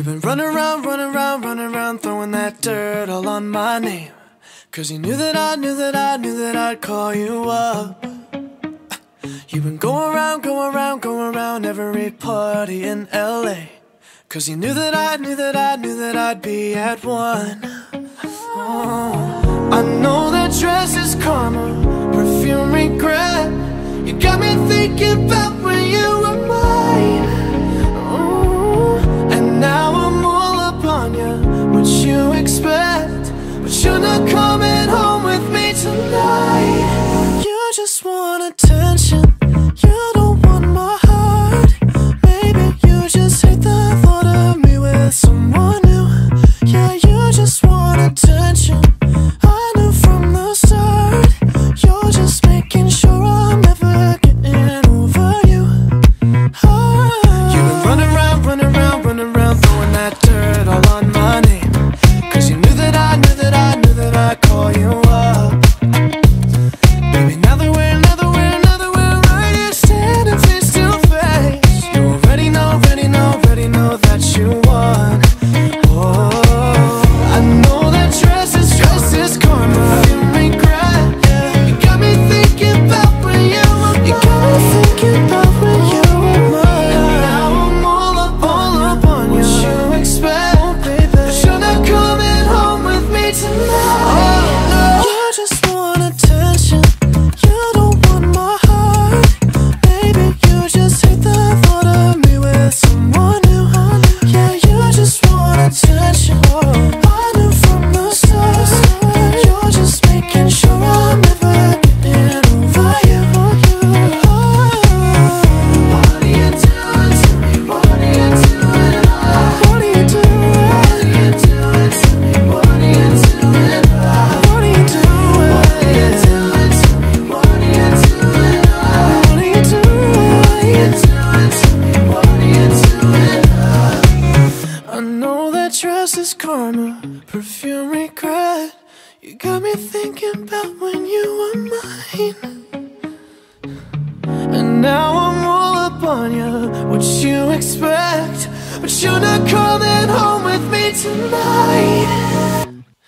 been running around, running around, running around, throwing that dirt all on my name. Cause you knew that I'd call you up. You've been going around, going around, going around every party in LA. Cause you knew that I'd be at one. Oh, I know that dress is karma, perfume regret. You got me thinking about when you were mine. Oh, and now I'm all up on you, what you expect. But you're not coming home with me tonight. You just want attention, you don't want my heart. Maybe you just hate the thought of me with someone new. Yeah, you just want attention, I knew from the start. You're just making sure I'm never getting over you. You've been running around, running around, running around, throwing that dirt all on my name. Cause you knew that I'd call you up. Baby, now that we're right here standing face to face, you already know that you won. Oh, I know that dress is karma, you regret. You got me thinking about when you were mine. You got me thinking about when you were mine. And now I'm all up on you. What you expect, oh, baby? But you're not coming home with me tonight. Oh, no. You just want attention, you don't want my heart. Maybe you just hate the thought of me with someone new. Yeah, you just want attention, I knew from the start. You're just making sure I'm never getting over you. What are you doing to me? What are you doing? What are you doing? What are you doing to me? What are you doing? What are you doing? What are you doing to me? What are you doing? What are you doing to me? What are you doing? I know that dress is karma, perfume regret. You got me thinking about when you were mine. And now I'm all up on you, what you expect. But you're not coming home with me tonight.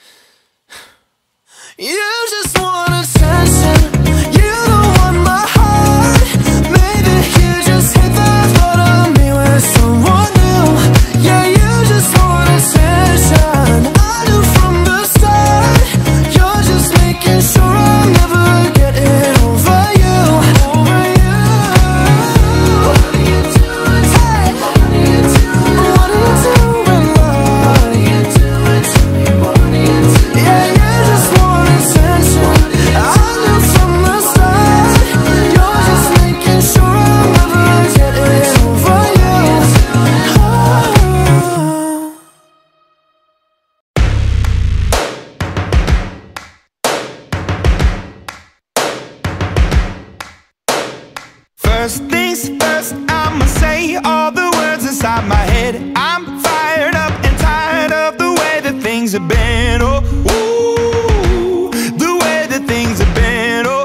You just want attention, you don't want my heart. Maybe you just hate the thought of me with someone new. Yeah, you just want attention, I knew from the start. You're just making sure I'm never getting over you. Over you. What are you doing? Hey, what are you doing? What are you doing? What are you doing to me? What are you doing? Yeah, you just want attention, I knew from the start. You're just making sure I'm never getting over you. Oh. First things first, I'ma say all the words inside my head. I'm fired up and tired of the way that things have been. Oh, ooh, the way that things have been. Oh,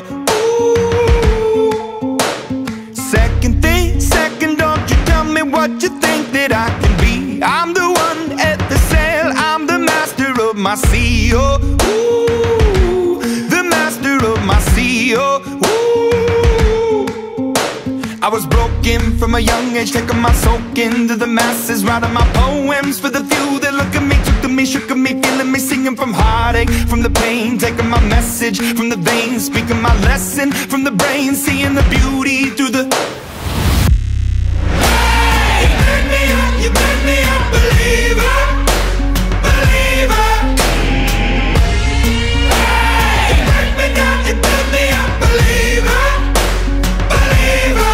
ooh. Second thing, second, don't you tell me what you think that I can be. I'm the one at the sail, I'm the master of my sea. Oh, ooh, the master of my sea. Oh, ooh. I was broken from a young age, taking my soak into the masses, writing my poems for the few that look at me, took to me, shook at me, feeling me, singing from heartache, from the pain, taking my message from the veins, speaking my lesson from the brain, seeing the beauty through the... Hey, you made me a believer, believer. Hey, you break me down, you build me a believer, believer.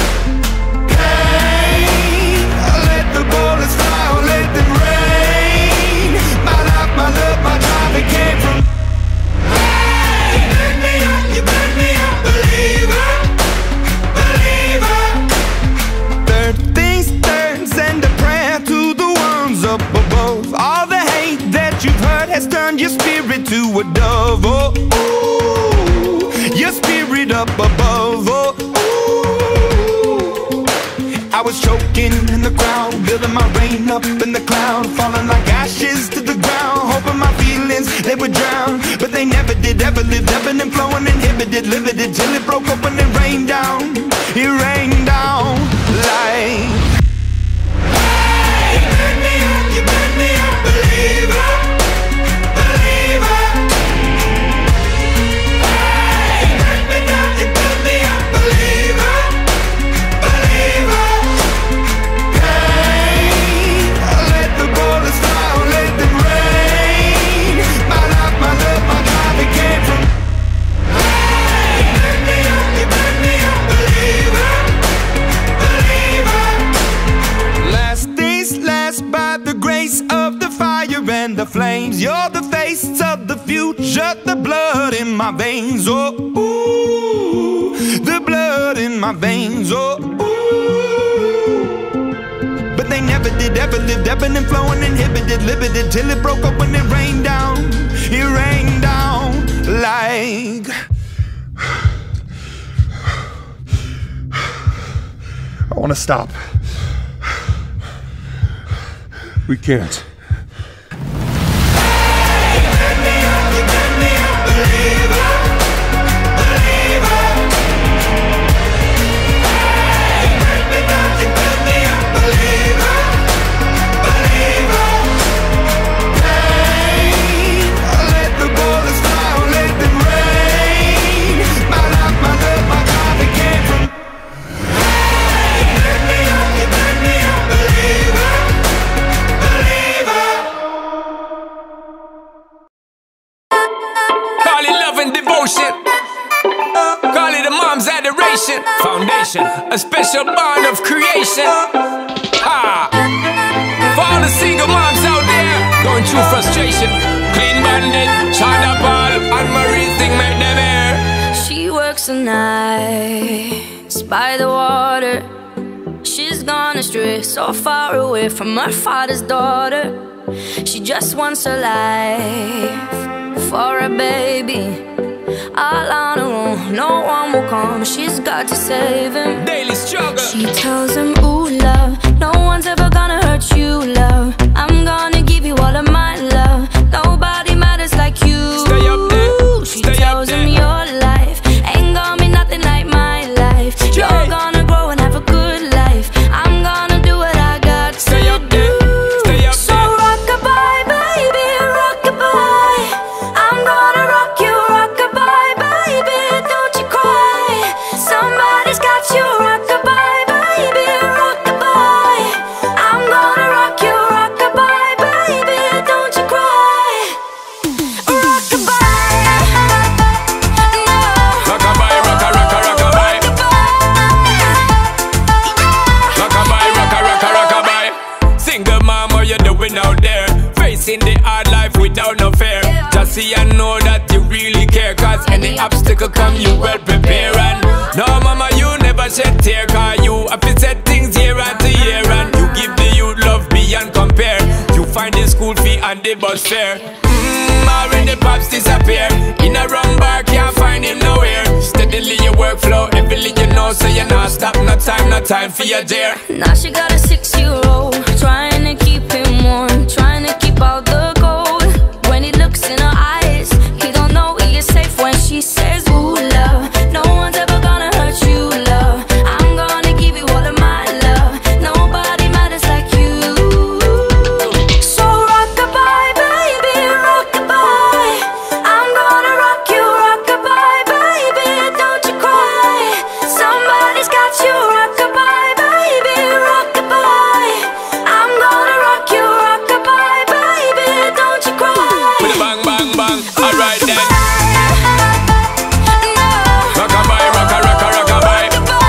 Let the bullets fly or let them rain. My life, my love, my drive, it came from. Hey, you made me a believer, believer. Third things third, send a prayer to the ones up above. All the hate that you've heard has turned your spirit to a dove. Oh, ooh, your spirit up above. Oh, ooh. I was choking and the crowd, building my rain up in the cloud, falling like ashes to the ground, hoping my feelings, they would drown, but they never did, ever lived, ebbing and flowing, inhibited, limited, till it broke up when it rained down. It rained down like, hey, you burn me up, you burn me up, believer, believer. Hey, you burn me down, you burn me up, believer, believer. Hey, let the bullets fly, let them rain. My life, my love, my drive, it came from. Hey, you burn me up, you burn me up, believer, believer. Last days last by the grace of the fire and the flames. You're the face of the future, the blood in my veins. Oh, ooh, the blood in my veins. Oh, ooh. But they never did, ever lived, ebbing and flowing, inhibited, limited, till it broke up when it rained down. It rained down like. I want to stop. We can't. Foundation, a special bond of creation. Ha! For all the single moms out there going through frustration, Clean Bandit, China Paul, and Marie thing make them air. She works the nights by the water. She's gone astray, so far away from her father's daughter. She just wants a life for a baby. All on her own, no one will come. She's got to save him. Daily struggle. She tells him, ooh, love, no one's ever gonna hurt you, love. I'm gonna give you all of my love. Nobody matters like you. Stay up there. She tells him your life ain't gonna be nothing like my life. You're gonna grow and have a good life. I'm gonna do what I got to do. Stay up so rock-a-bye, baby, rock-a-bye. I'm gonna rock you, rock-a-bye, baby, don't you cry. Somebody's got you, rock-a-bye, baby, rock-a-bye. I'm gonna rock you, rock-a-bye, baby, don't you cry. Rock-a-bye, no. Rock-a-bye, rock-a-rock-a-rock-a-bye. Rock-a-bye, rock-a-rock-a-rock-a-bye. Single mom, what you doing out there? Facing the hard life without no fear. Just see and know that you really care, cause any obstacle come you well prepare. And no mama, you never shed tear, cause you have to set things year after year. And you give the youth love beyond compare. You find the school fee and the bus fare. Already pops disappear. In a wrong bar, can't find him nowhere. Steadily your workflow, everything you know, so you not stop, no time for your dear. Now she got a 6-year-old, trying to keep him warm, trying to keep out the cold. When he looks in her eyes, he don't know he is safe when she says, ooh, love, no one's ever gonna hurt you, love. I'm gonna give you all of my love. Nobody matters like you. So rock-a-bye, baby, rock-a-bye. I'm gonna rock you, rock-a-bye, baby, don't you cry. Somebody's got you, rock-a-bye, baby, rock-a-bye. I'm gonna rock you, rock-a-bye, baby, don't you cry. With a bang, bang, bang, alright then. No. Rock-a-bye, rock-a-rock-a-rock-a-bye.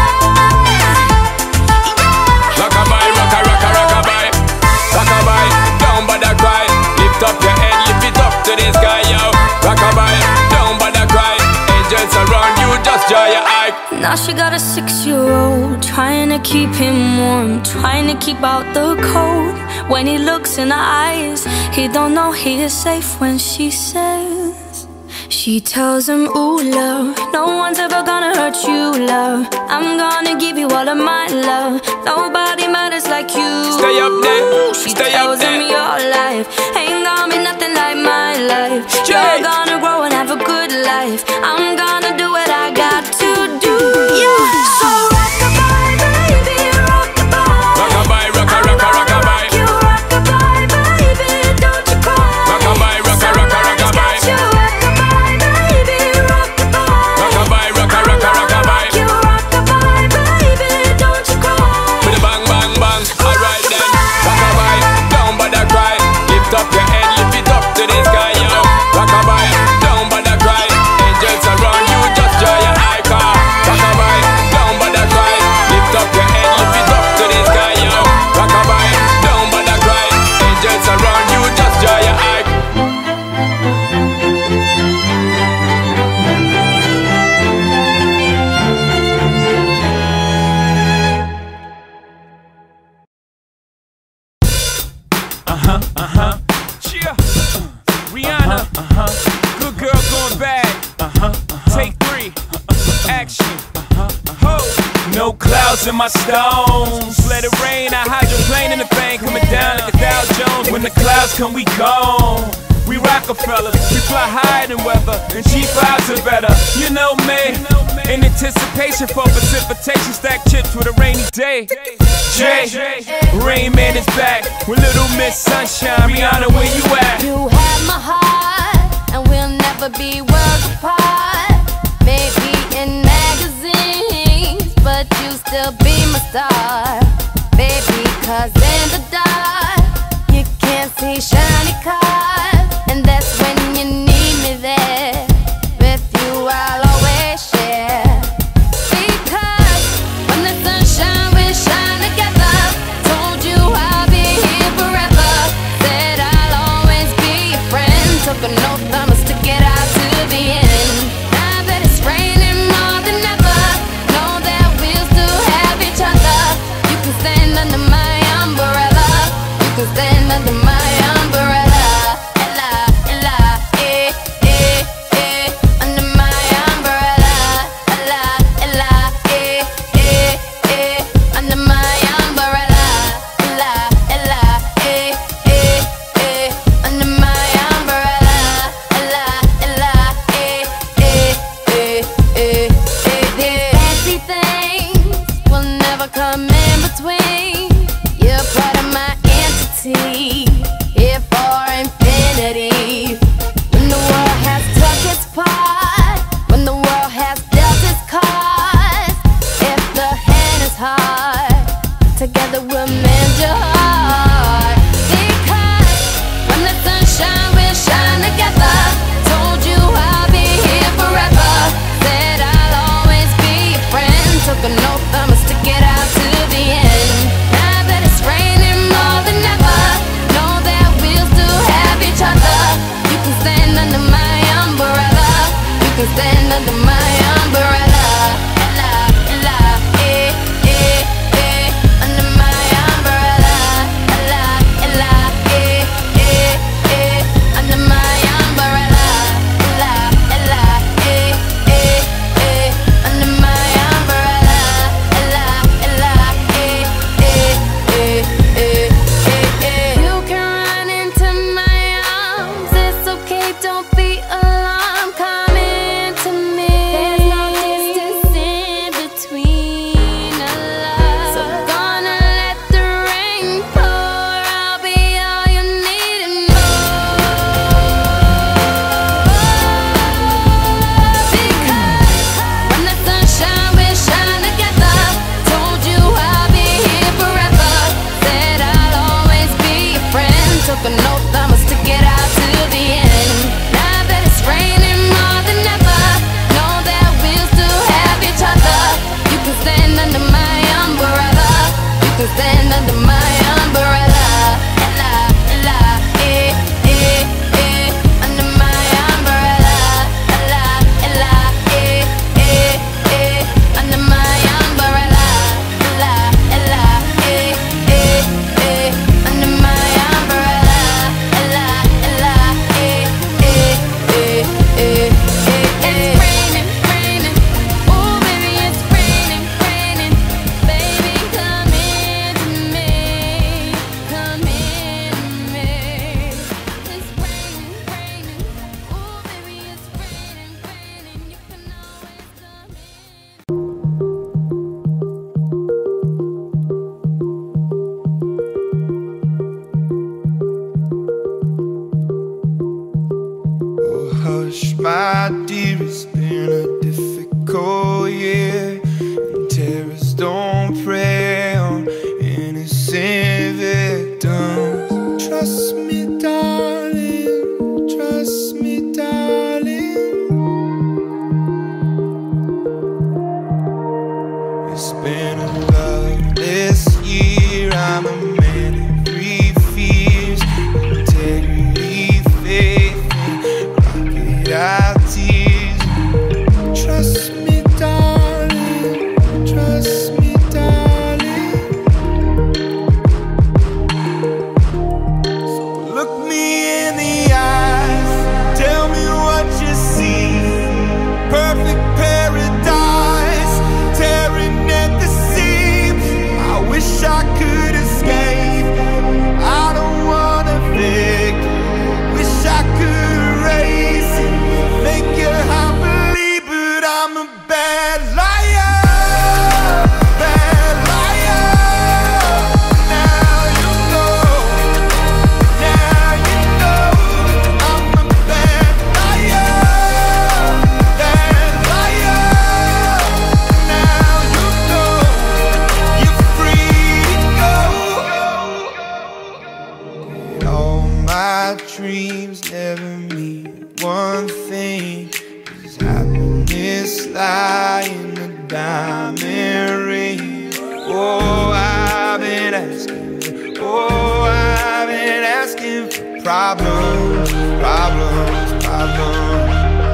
Rock-a-bye, rock-a-rock-a-rock-a-bye. Rock-a-bye, don't bother cry. Lift up your head, lift it up to the sky, yo. Rock-a-bye, don't bother cry. Angels around you, just dry your eye. Now she got a 6-year-old, trying to keep him warm, trying to keep out the cold. When he looks in her eyes, he don't know he is safe when she says She tells him, ooh, love, no one's ever gonna hurt you, love. I'm gonna give you all of my love. Nobody matters like you. Stay up there. She Stay tells up there. him your life ain't gonna be nothing like my life. You're gonna grow and have a good life. I'm gonna do what I got to do. Yeah. So rock-a-bye, baby, rock-a-bye. Rock-a-bye, rock-a-rock-a, rock-a-bye. You rock-a-bye, baby, don't you cry. Rock-a-bye, rock-a-rock-a, rock-a-bye. You rock-a-bye, baby, rock-a-bye. Rock-a-bye, rock-a-rock-a, rock-a-bye. You rock-a-bye, baby, don't you cry. With a bang, bang, bang. Alright then. Rock-a-bye, don't bother cry. Lift up your head, lift it up to the sky, yo. Rock-a-bye, don't bother cry. Angels around you, just joy your eye car. Rock-a-bye, don't bother cry. Lift up your head, lift it up to the sky, yo. Rock-a-bye, don't bother cry. Angels around you, just joy your eye. Yeah. Rihanna. Good girl going bad. Take 3. Action. Ho. No clouds in my stones. Let it rain. I hydroplane in the bank. Coming down like a Dow Jones. When the clouds come, we gone. We Rockefellers. We fly higher than weather. And cheap vibes are better. You know me. In anticipation for precipitation. Stack chips with a rainy day. Jay, Rain Man is back with Little Miss Sunshine. Rihanna, where you at? You have my heart, and we'll never be worlds apart. Maybe in magazines, but you still be my star. Baby, 'cause in the dark, you can't see shiny cars. And that's when you need me there. With you, I'll always share. Because when the sunshine will shine together, told you I'll be here forever. Said I'll always be your friend. Took an oath, I'ma stick it out to the end. Now that it's raining more than ever, know that we'll still have each other. You can stand under my umbrella. You can stand under my umbrella. Ella, Ella, under my umbrella. Ella, Ella, under my umbrella. Ella, Ella, under my umbrella. Ella, Ella, fancy things will never come in between. You're part of my entity, here for infinity. When the world has took its part, when the world has dealt its cards, if the hand is hard, together we'll mend your heart. Because when the sunshine will shine together, told you I'll be here forever. Said I'll always be your friend. Took an oath, I'ma stick it out to the end. Now that it's raining more than ever, know that we'll still have each other. You can stand under my umbrella. You can stand under my umbrella. Ella, Ella, under my umbrella. Ella, Ella, under my umbrella. Ella, Ella, under my umbrella. Ella, Ella, you can run into my arms. It's okay, don't be alarmed. Come into dear, it's been a difficult year, and terrorists don't prey on innocent victims. Trust me, darling, trust me, darling. It's been a loveless year, I'm a man of three fears: integrity, faith, and rocket tears. Trust me, darling, trust me, darling. So look me in the eyes, tell me what you see. Perfect paradise, tearing at the seams. I wish I could escape, I don't wanna fake. Wish I could erase it, make your heart believe, but I'm a bad liar, bad liar. Now you know, now you know, I'm a bad liar, bad liar. Now you know, you're free to go. All my dreams never mean one thing, 'cause happiness lie in a diamond ring. Oh, I've been asking, oh, I've been asking for problems, problems, problems.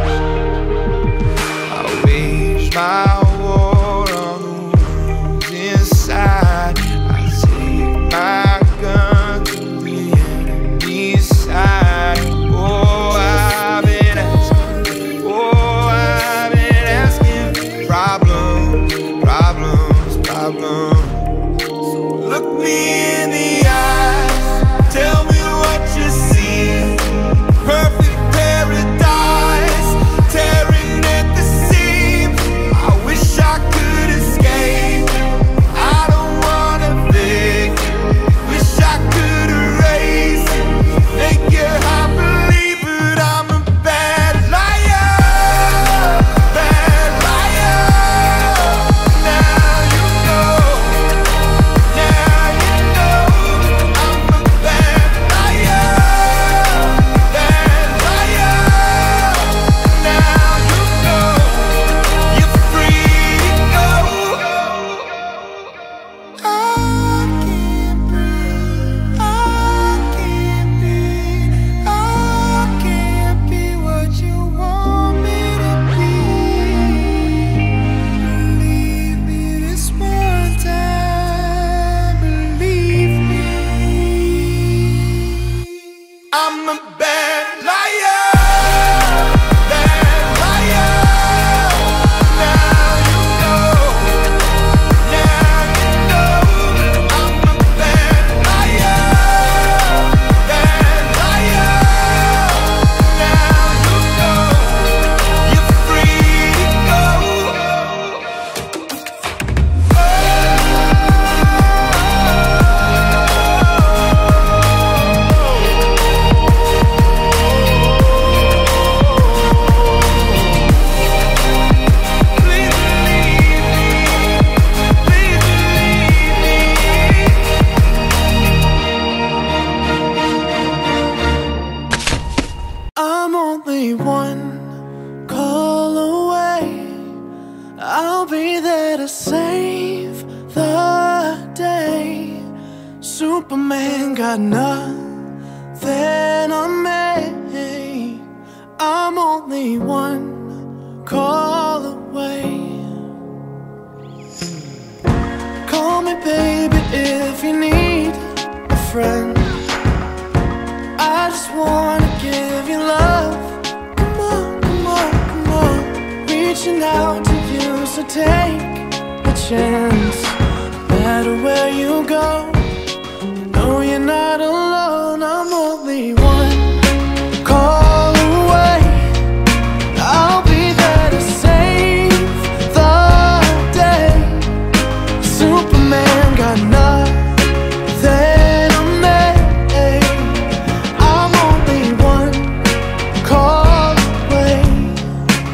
I wage my war on the wounds inside. I take my gun to the enemy's side. Oh, I've been asking, oh, I've been asking for problems, problems, problems. So look me in the eyes, tell me what you see. Perfect paradise, tearing at the seams. I wish I could escape, I don't wanna fake. Wish I could erase it, make your heart believe, but I'm a bad liar, bad liar. Now you know, now you know, I'm a bad liar, bad liar. Now you know, you're free to go. I can't breathe, I can't be, I can't be what you want me to be. Believe me this one time, believe me. I'm a bad liar, bad liar. Now you know, now you know, I'm a bad liar, bad liar. Now you know, you're free to go. Please believe me, please believe me. I'm only one call away, I'll be there to save the day. Superman got nothing on me. I'm only one call away. Call me baby if you need a friend. I just wanna give you love. Come on, come on, come on. Reaching out to you, so take a chance. No matter where you go, you know you're not alone. I'm only one call away, I'll be there to save the day. Superman got nothing on me. I'm only one call away.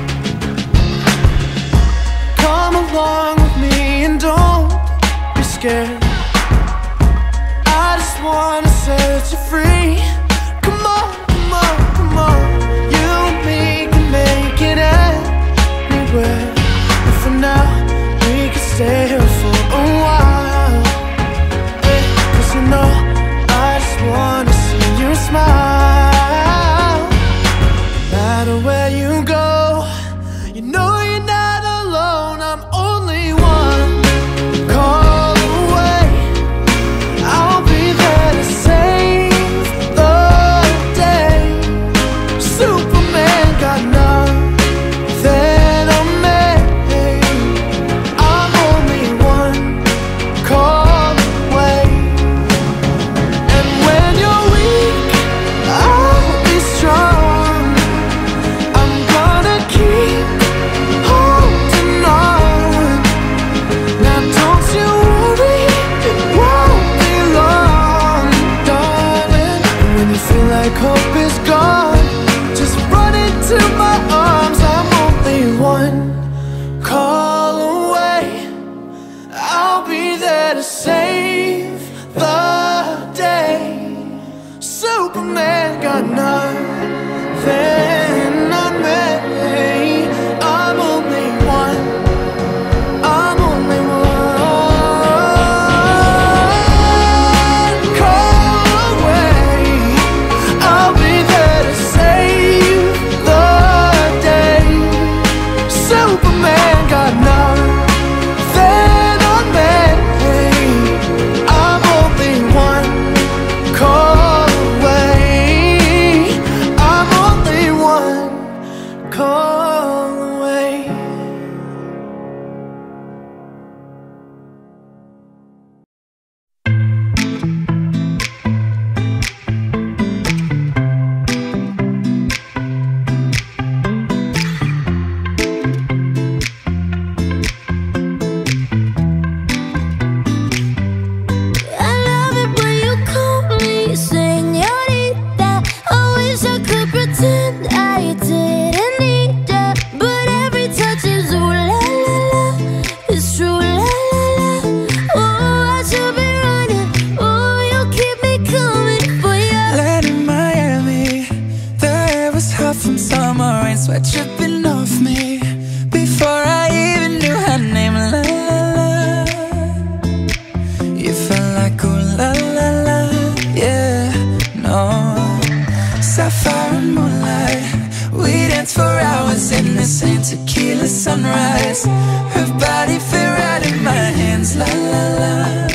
saying tequila sunrise. Her body fit right in my hands, la la la.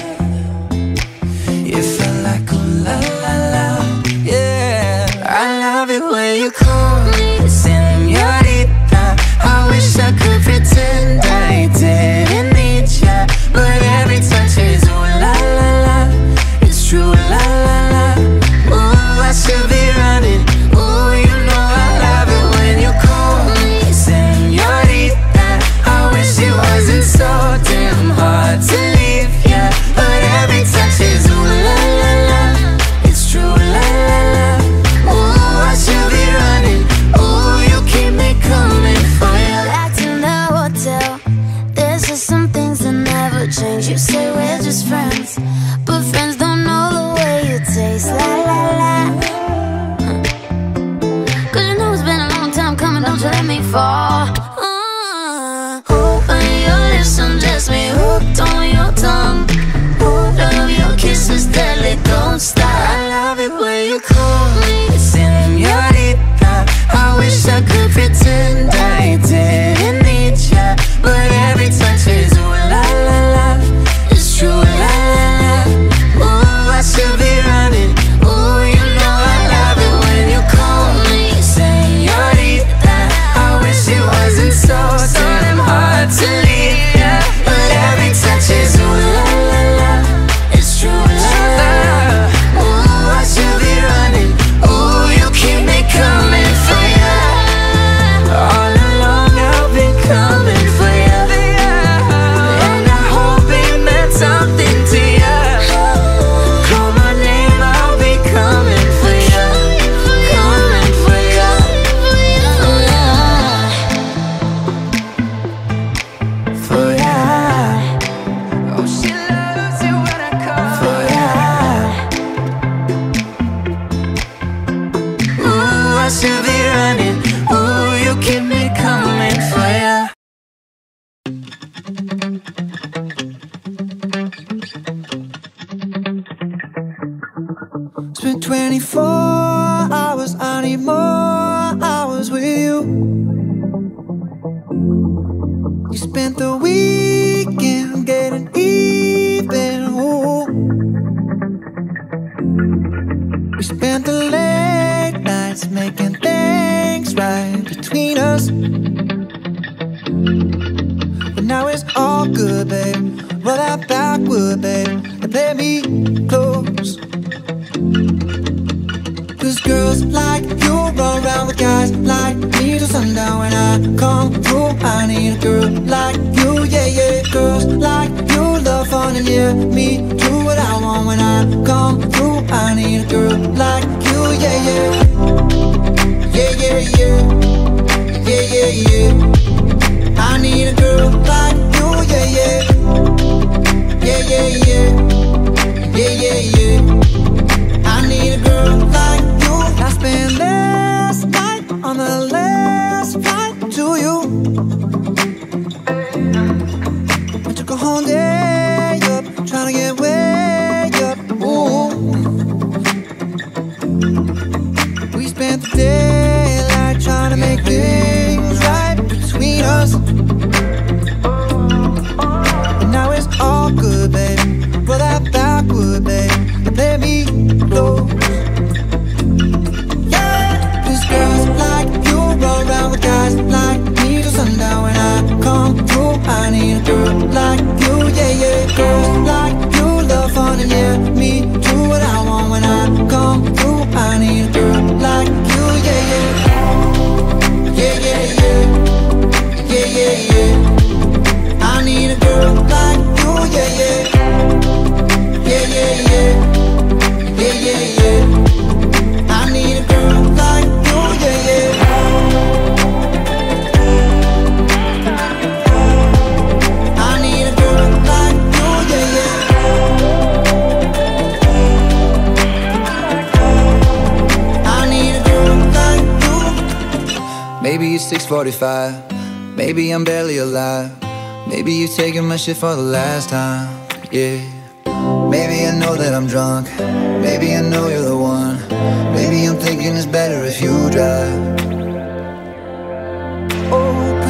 It felt like oh la la la, yeah. I love it when you call me señorita. I wish I could pretend I didn't need ya, but every touch is ooh la la la. It's true la la la. Ooh, I should be running. Ooh, you know I love it when you call me señorita. I wish it wasn't so damn hard to leave ya, but every touch is ooh la la la. It's true la la la. Ooh, I should be running. Ooh, you keep me coming for ya. Back in the hotel, there's just some things that never change. You say we're just friends, but friends don't know the way you taste, la la la. Cause you know it's been a long time coming, don't you let me fall. Open your lips, undress me, hooked on your tongue. Love your kisses deadly, don't stop. I love it when you call me señorita. I wish I could pretend I didn't need ya, but every touch is ooh la la la. It's true la la la. Ooh, I should be running. Ooh, you know I love it when you call me señorita. I wish it wasn't so damn hard to leave ya, but every touch is ooh la la la. It's true la la. Ooh, I should be running. Ooh, you keep me coming for ya. All along I've been coming for ya, and I hope it meant something to ya. Call my name, I'll be coming for ya, coming for ya. For ya. Oh, she loves it when I call for ya. Ooh, I should be running. Ooh, you keep me coming for ya. Spent 24 hours, I need more hours with you. You spent the weekend getting even, ooh. We spent the late nights making things right between us. But now it's all good, babe. Roll that backward, babe, and play me close. Cause girls like you run around with guys like me till sundown. When I come through, I need a girl like you, yeah, yeah. Girls like you love fun and yeah, me do what I want. When I come through, I need a girl like you, yeah, yeah. Yeah, yeah, yeah. Yeah, yeah, yeah. I need a girl like you, yeah, yeah. Yeah, yeah, yeah. Yeah, yeah, yeah. I need a girl like you. I spent last night on the last flight to you. I took a whole day up, trying to get way up. Ooh. We spent the daylight trying to make things right between us. But now it's all good, babe. Roll that backward, babe, and play me close. Yeah, cause girls like you roll around with guys like me till sundown. When I come through, I need a girl like you, yeah, yeah. Girls like you love fun and yeah, me do what I want. When I come through, I need a girl like you, yeah, yeah. Yeah, yeah, yeah. Yeah, yeah, yeah. I need a girl like you, yeah, yeah. Yeah, yeah, yeah. Yeah, yeah, yeah. I need a girl like you, yeah, yeah. I need a girl like you, yeah, yeah. I need a girl like you. Maybe it's 6:45. Maybe I'm barely alive. Maybe you taking my shit for the last time, yeah. Maybe I know that I'm drunk. Maybe I know you're the one. Maybe I'm thinking it's better if you drive. Oh,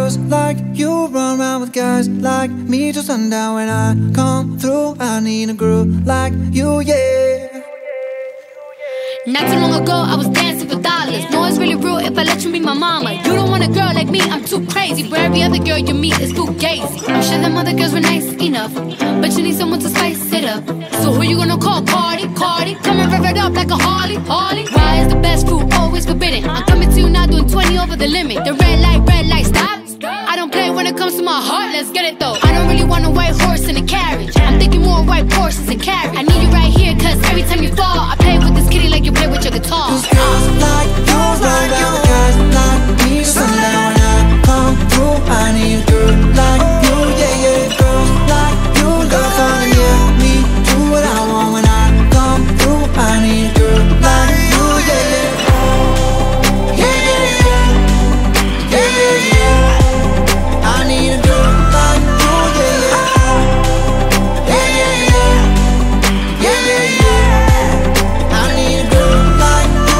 girls like you run around with guys like me till sundown. When I come through, I need a girl like you, yeah. Not too long ago, I was dancing for dollars. No, it's really real if I let you be my mama. You don't want a girl like me, I'm too crazy. For every other girl you meet is fugazi. I'm sure them other girls were nice enough, but you need someone to spice it up. So who you gonna call? Cardi, Cardi. Come and rev it up like a Harley, Harley. Why is the best food always forbidden? I'm coming to you now doing 20 over the limit. The red light, stop. I don't play when it comes to my heart, let's get it though. I don't really want a white horse in a carriage. I'm thinking more white horses and carriage. I need you right here, cause every time you fall, I play with this kitty like you play with your guitar. Cause girls like you run around with guys like me till sundown. When I come through, I need a girl like you, yeah, yeah. Girls like you love fun and yeah, me do what I want. When I come through, I need a girl like you, yeah, yeah. Yeah, yeah, yeah. Yeah, yeah, yeah. I need a girl like you, yeah, yeah. Yeah, yeah, yeah. Yeah, yeah, yeah. I need a girl like you.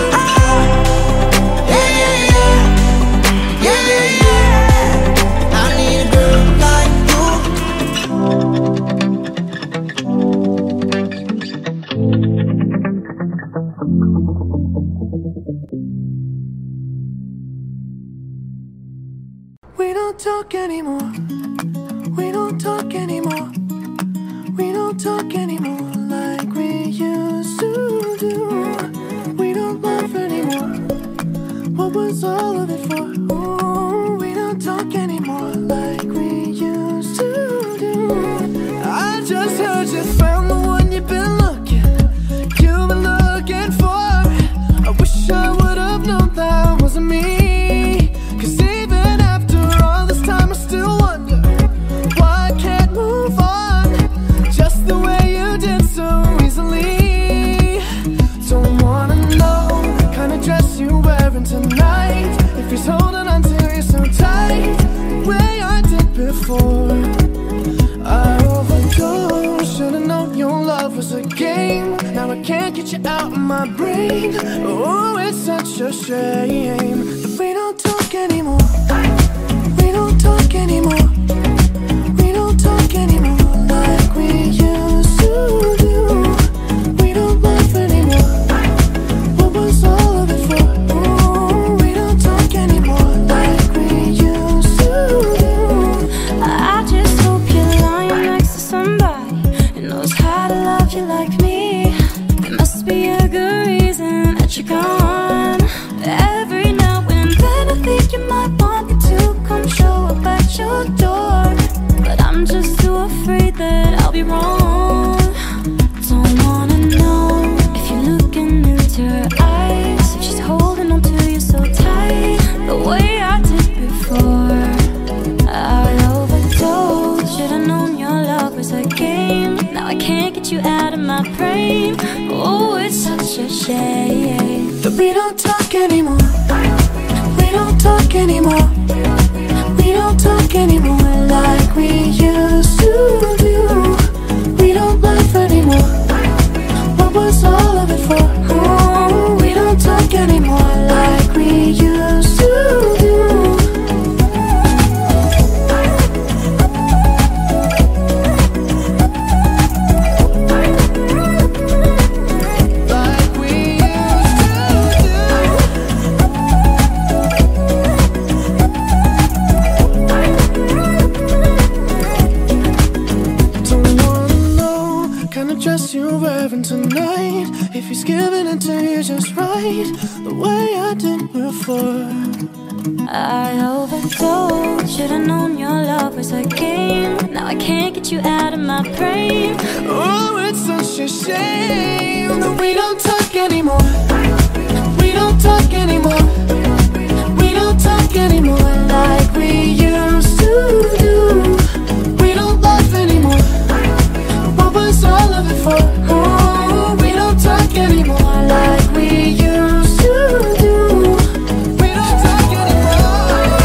Yeah, yeah, yeah. Yeah, yeah, yeah. I need a girl like you. We don't talk anymore. We don't talk anymore. We don't talk anymore like we used to do. We don't laugh anymore. What was all of it for? Ooh, we don't talk anymore like we used to do. I just heard you found the one you've been looking for. I wish I would have known that wasn't me. Cause even after all this time I still wonder why I can't move on just the way you did so easily. Don't wanna know the kind of dress you're wearing tonight, if he's holding on to you so tight the way I did before. I overdosed, should've known your love was a game. Now I can't get you out of my brain. Oh, it's such a shame that we don't talk anymore. We don't talk anymore. We don't talk anymore like we used to do. We don't laugh anymore. What was all of it for? Ooh, we don't talk anymore like we used to do. I just hope you're lying next to somebody who knows how to love you like me. There must be a good reason that you're gone. Every now and then I think you might want me to come show up at your door, but I'm just too afraid that I'll be wrong. Don't wanna know if you're looking into her eyes, if she's holding on to you so tight the way I did before. I overdosed, should've known your love was a game. Now I can't get you out of my brain. Oh, it's such a shame that we don't talk anymore. We don't talk anymore. We don't talk anymore like we used to do. We don't laugh anymore. What was all of it for? Oh, we don't talk anymore like we used to do. You're wearing tonight, if he's giving it to you just right the way I did before. I overdosed, should've known your love was a game. Now I can't get you out of my brain. Oh, it's such a shame that we don't talk anymore. We don't talk anymore. We don't talk anymore like we used to do. We don't laugh anymore. What was all of it for? Oh, we don't talk anymore like we used to do. We don't talk anymore.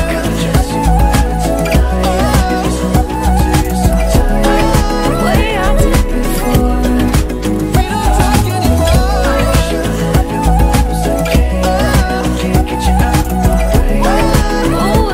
The way I did before. We don't talk anymore. Can't get you out of my way. Oh,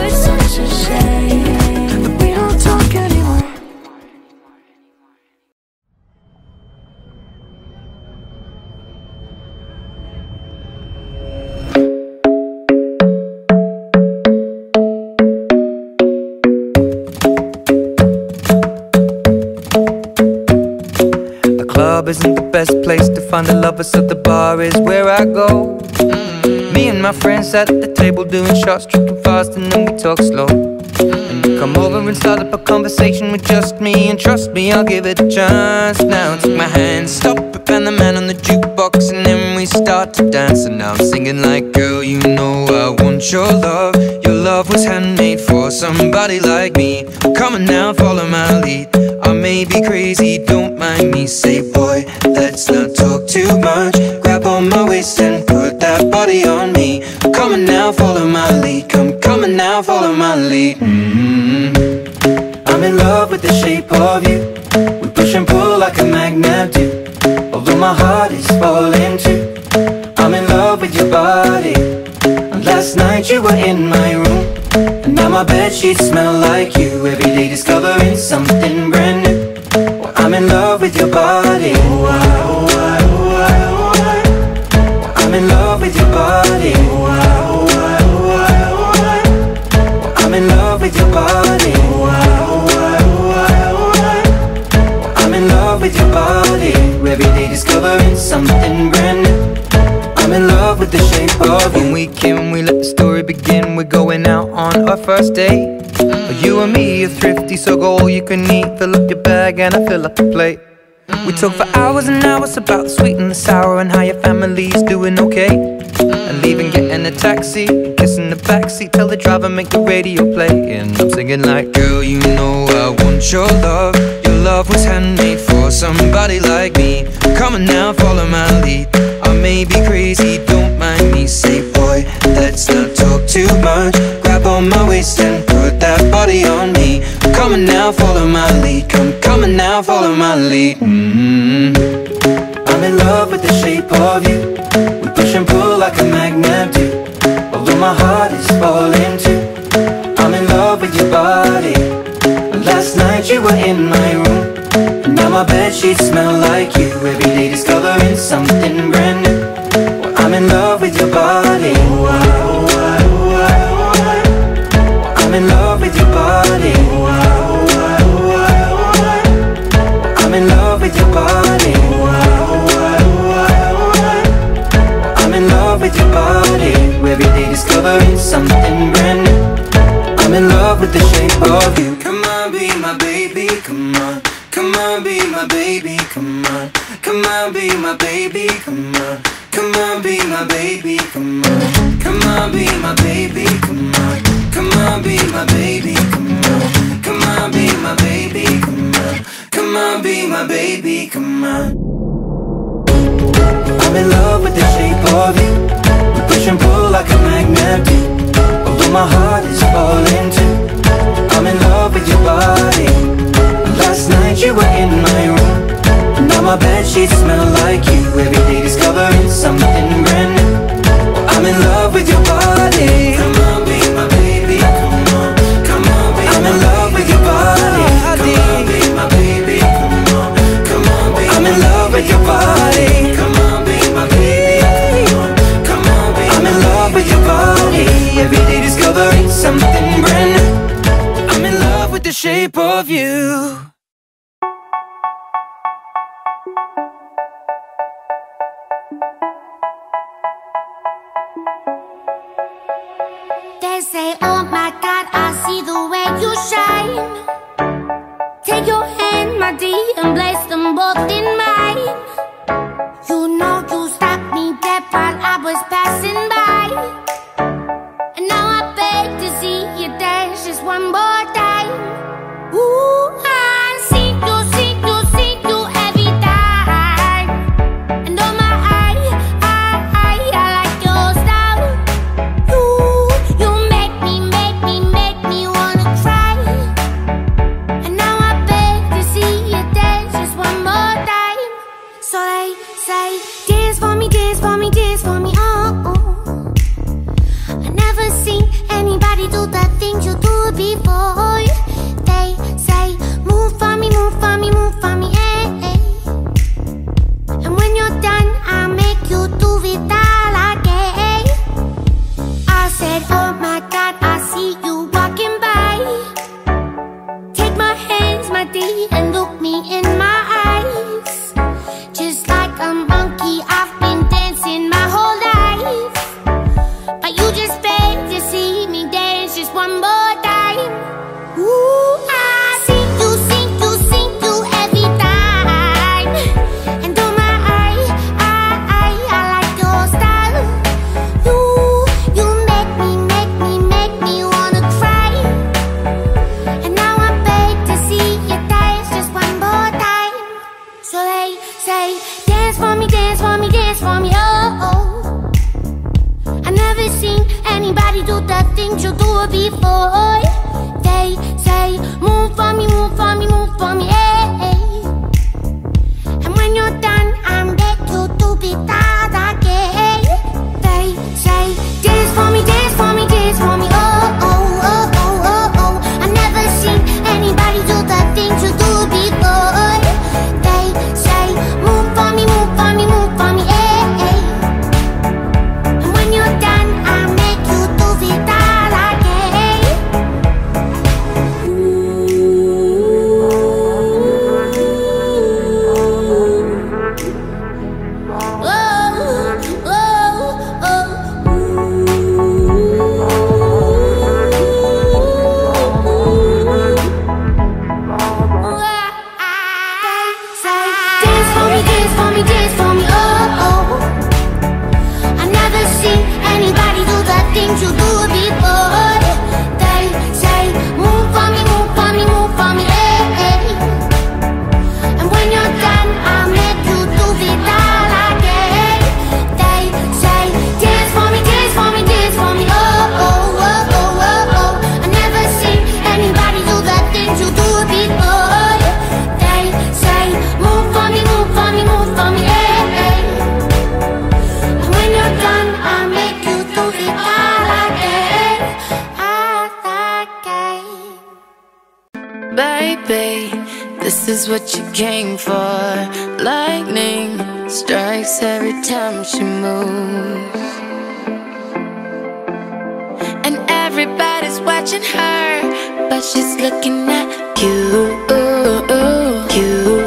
isn't the best place to find a lover, so the bar is where I go. Me and my friends sat at the table doing shots, tripping fast, and then we talk slow. And you come over and start up a conversation with just me, and trust me, I'll give it a chance. Now take my hand, stop it, and the man on the jukebox, and then we start to dance. And now I'm singing like, girl, you know I want your love. Your love was handmade for somebody like me. Come on now, follow my lead. I may be crazy, don't mind me. Say, boy, let's not talk too much. Grab on my waist and put that body on me. Come on now, follow my lead. Come on now, follow my lead. I'm in love with the shape of you. We push and pull like a magnet do. Although my heart is falling too. I'm in love with your body. And last night you were in my room, and now my bedsheets smell like you. Every day discovering something brand new. Well, I'm in love with your body. I'm in love with your body. I'm in love with your body. I'm in love with your body. Every day discovering something brand new. I'm in love with the shape of you. When we came, we let the story begin. We're going out on our first date. You and me are thrifty, so go all you can eat. Fill up your bag and I fill up the plate. We talk for hours and hours about the sweet and the sour, and how your family's doing okay. And leaving, getting a taxi, kissing the backseat, tell the driver make the radio play. And I'm singing like, girl, you know I want your love. Your love was handmade for somebody like me. Come on now, follow my lead. I may be crazy, don't mind me. Say, boy, let's not talk too much. Grab on my waist and put that body on me. Come on now, follow my lead. Come on now, follow my lead. I'm in love with the shape of you. We push and pull like a magnet do. Although my heart is falling too. I'm in love with your body. Last night you were in my room, and now my bedsheets smell like you. Every day discovering something brand new. Well, I'm in love with your body. I'm in love with your body. I'm in love with your body. I'm in love with your body. Every day discovering something brand new. I'm in love with the shape of you. Come on, be my baby, come on. Come on, be my baby, come on. Come on, be my baby, come on. Come on, be my baby, come on. Come on, be my baby, come on. Come on, be my baby, come on. Come on, be my baby, come on. Come on, be my baby, come on. I'm in love with the shape of you. We push and pull like a magnet do. Although my heart is falling too. I'm in love with your body. Last night you were in my room, and now my bedsheets smell like you. Every day discovering something brand new. I'm in love with your body. Come on, be my baby, come on. Come on, be I'm in love with your body. Come on, be my baby, come on. Come on, be I'm in love with your body. Come on, be my baby, come on. Come on, be I'm in love with your body. Every day discovering something brand new. I'm in love with the shape of you. They say, oh my God, I see the way you shine. Take your hand, my dear, and place them both in mine. You know you stopped me dead while I was passing by, and now I beg to see you dance just one more time. Ooh, I see you, see you, see you every time. And oh my, I like your style. You make me wanna cry. And now I beg to see you dance just one more time. So they say, dance for me, dance for me, dance for me, oh, oh. I never seen anybody do the things you do before. They say, move for me, move for me, move for me, eh, eh. And when you're done, I'll make you do it all again. I said, oh my God, I see you walking by. Take my hands, my dear, and look me in my eyes. things you do before. They say, move for me, move for me, move for me, hey. And when you're done, I'm back to do be that again. They say, dance for me, dance for me, dance for me, oh, oh, oh, oh, oh, oh. I've never seen anybody do the things you do before. They say, move for me, move for me, move for me, hey. And when you're done, I'll make you do it all again. Dance for me, dance for me, dance for me, oh, oh. I've never seen anybody do the things you do before. They say, move for me, move for me, move for me, hey, hey. And when you're done, I'll make you do it all again. They say, dance for me, dance for me, dance for me, oh, oh, oh, oh, oh, oh. I've never seen anybody do the things you do before. They say, move for me, move for me, move for me, hey, hey. And when you're done, I'll make you do it all again, all again. Baby, this is what you came for. Lightning strikes every time she moves, and everybody's watching her, but she's looking at you, you, you,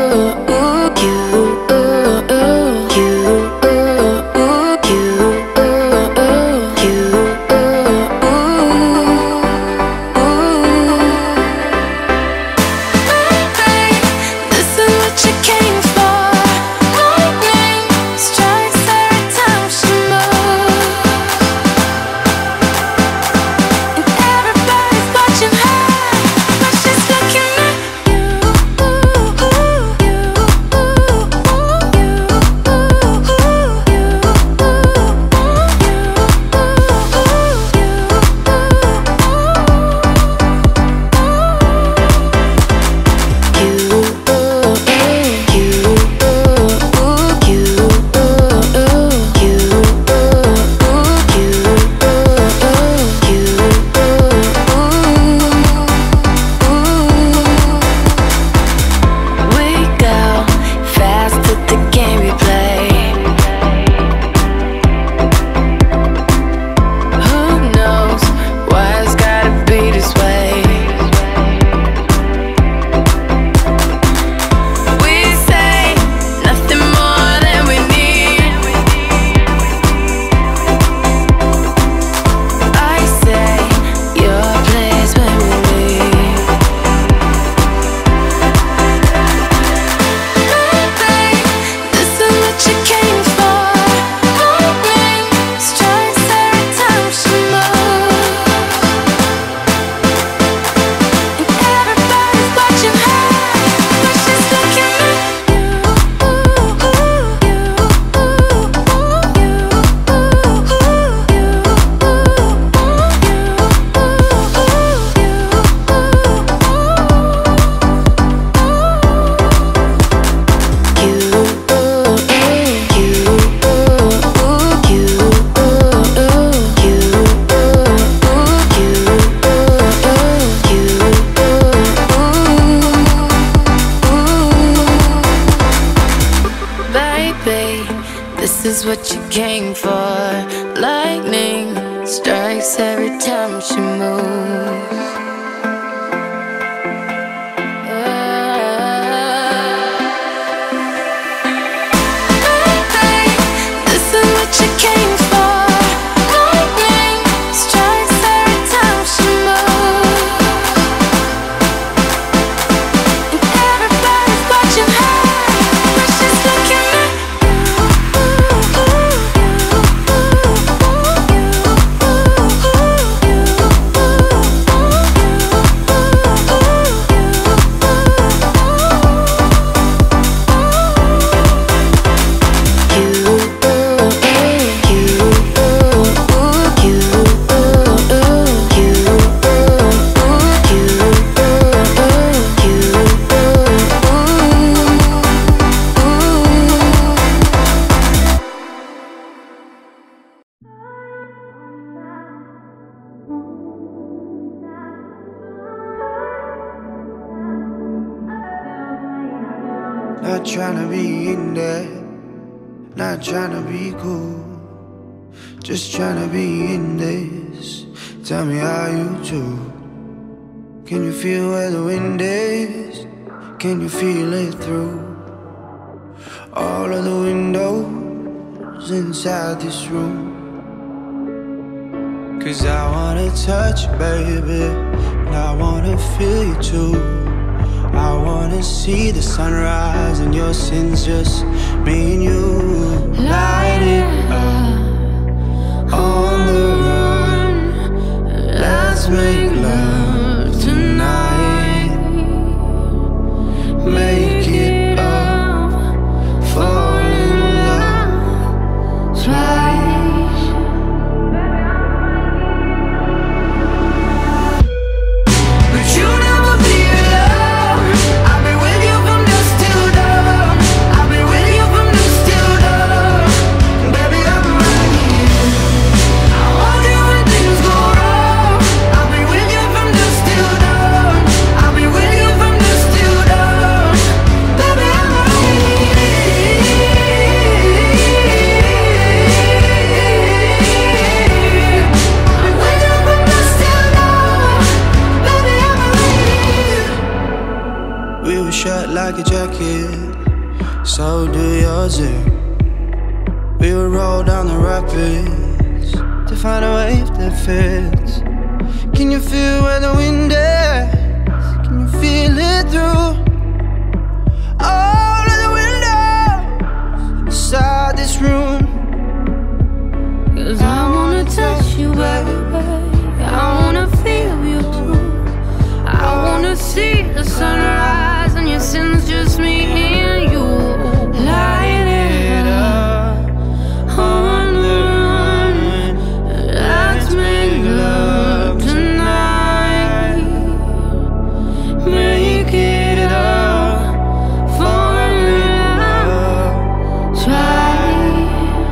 This is what you came for. Lightning strikes every time she moves. This is what you came for. Lightning strikes every time she moves. And everybody's watching her, but she's looking at you. Not tryna be in there, not tryna be cool, just tryna be in this. Tell me how you do. Can you feel where the wind is? Can you feel it through all of the windows inside this room? 'Cause I wanna touch you, baby, and I wanna feel you too. I wanna see the sunrise and your sins, just me and you. Light it up on the run. Let's make love tonight. Make it up, fall in love twice. But you never be alone. I'll be with you from dusk till dawn. I'll be with you from dusk till dawn. Baby, I'm right here. I want you when things go wrong. I'll be with you from dusk till dawn. I'll be with you from dusk till dawn. Baby, I'm right here. I'll be with you from dusk till dawn. Baby, I'm right here. We were shut like a jacket, so do yours. We would roll down the rapids to find a wave that fits. Can you feel where the wind is? Can you feel it through all of the windows inside this room? 'Cause I wanna touch you, baby. I wanna feel you too. I wanna see the sunrise and your sins, just me and you. Light it up on the run. Let's make love tonight. Make it up, fall in love twice.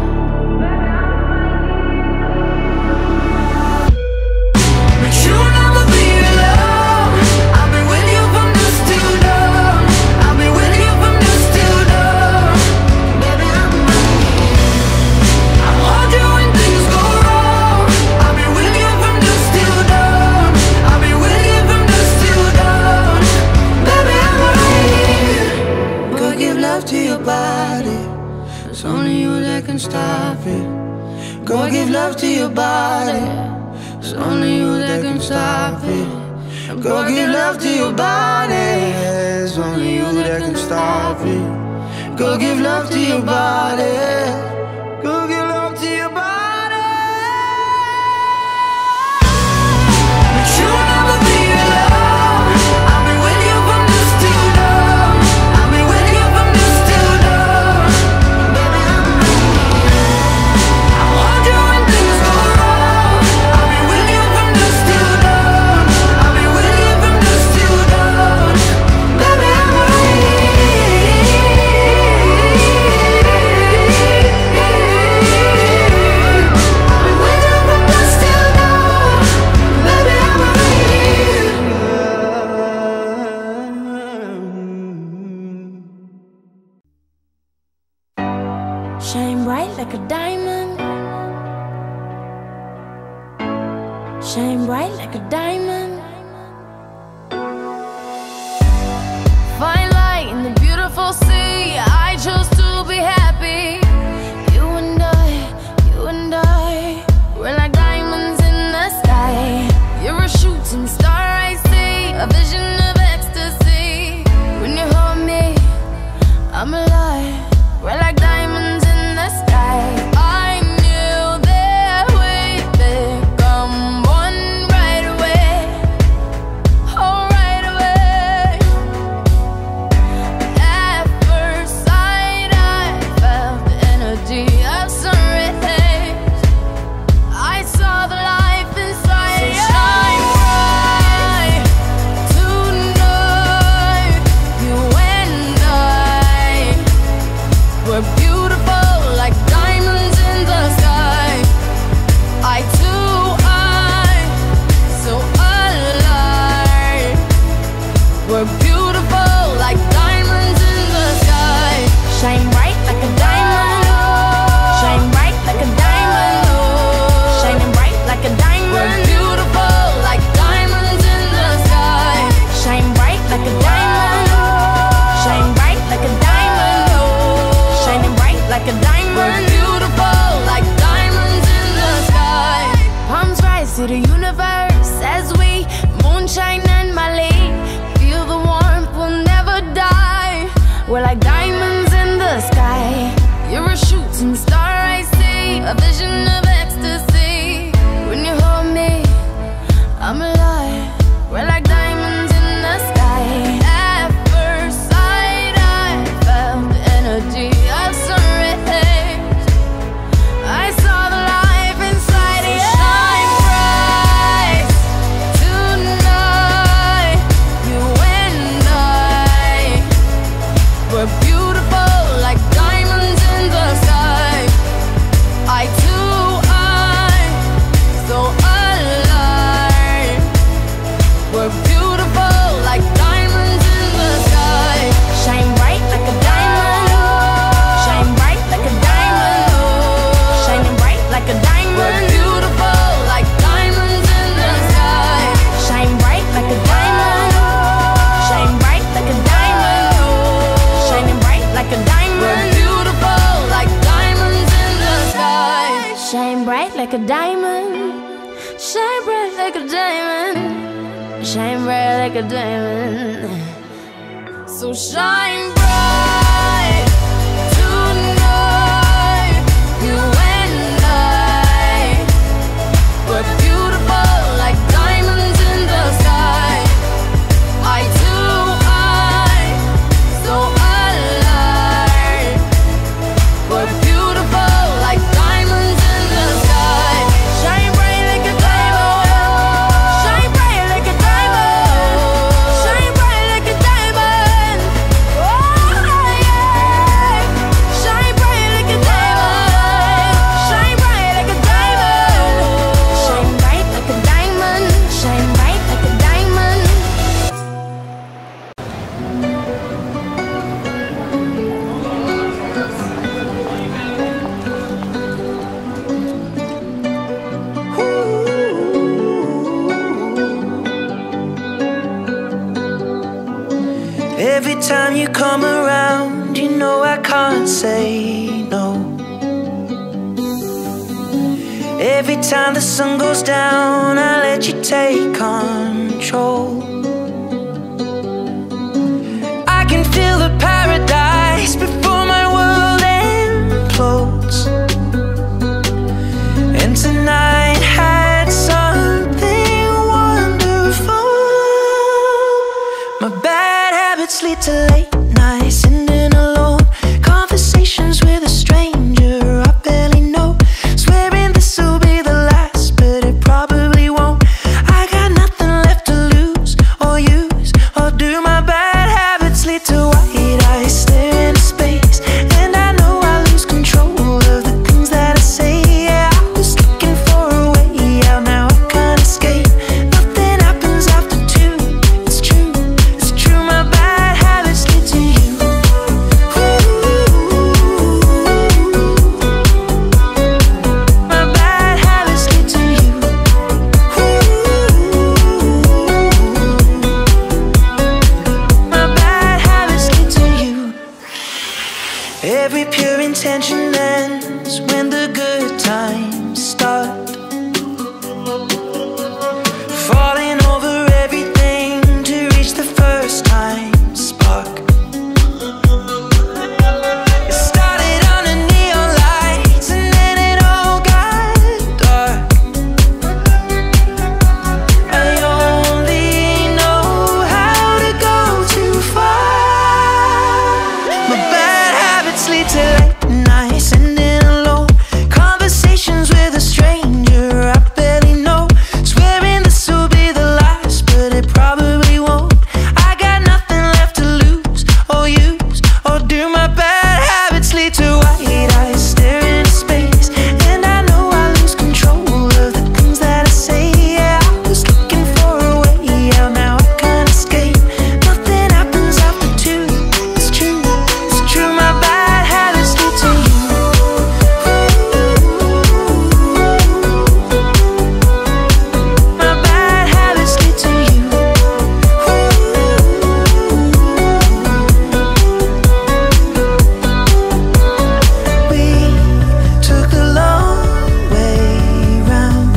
But you'll never be alone. I'll be with you from dusk till dawn. I'll be with you from dusk till dawn. Baby, I'm right here. I want you when things go wrong. I'll be with you from dusk till dawn. I'll be with you from dusk till dawn. Baby, I'm right here. Go give love to your body. It's only you that can stop it. Go give love to your body. It's only you that can stop it. Go give love to your body. It's only you that can stop it. Go give love to your body. Go give love to your body. But you'll never be alone. I'll be with you from dusk till dawn. I'll be with you from dusk till dawn. Baby, I'm right here. I want you when things go wrong. I'll be with you from dusk till dawn. I'll be with you from dusk till dawn. Baby, I'm right here. I'll be with you from dusk till dawn. Baby, I'm right here. Shine bright like a diamond. Shine bright like a diamond. Find light in the beautiful sea. I chose to be happy. You and I, we're like diamonds in the sky. You're a shooting star, I see, a vision of ecstasy. When you hold me, I'm alive. We're like diamonds in the sky. I knew that we'd become one right away. like a diamond, shine bright like a diamond, shine bright like a diamond. So shine bright tonight, you and I, we're beautiful like diamonds in the sky. Eye to eye, so alive, we're beautiful like diamonds in the sky. Shine bright like a diamond, shine bright like a diamond, shine bright like a diamond. Oh yeah, shine bright like a diamond, shine bright like a diamond, shine bright like a diamond, shine bright like a diamond. Every time you come around, you know I can't say no. Every time the sun goes down, I let you take control. I can feel the paradise before my world implodes. And tonight had something wonderful. My bad habits lead to late nights, sitting alone, conversations with a stranger I barely know, swearing this will be the last, but it probably won't. I got nothing left to lose or use or do. My bad habits lead to white eyes, stare into space, and I know I lose control of the things that I say. Yeah, I was looking for a way out, now I can't escape. Nothing happens after two. It's true, it's true. My bad habits lead to you. My bad habits lead to you. My bad habits lead to you. Every pure intention ends when the good times start. Falling over everything to reach the first time spark. It started under neon lights and then it all got dark. I only know how to go too far. My bad habits lead to late nights, sitting alone, conversations with a stranger I barely know, swearing this will be the last, but it probably won't. I got nothing left to lose or use or do. My bad habits lead to white eyes, stare into space, and I know I lose control of the things that I say. Yeah, I was looking for a way out, now I can't escape. Nothing happens after two. It's true, it's true. My bad habits lead to you. My bad habits lead to you. We took the long way round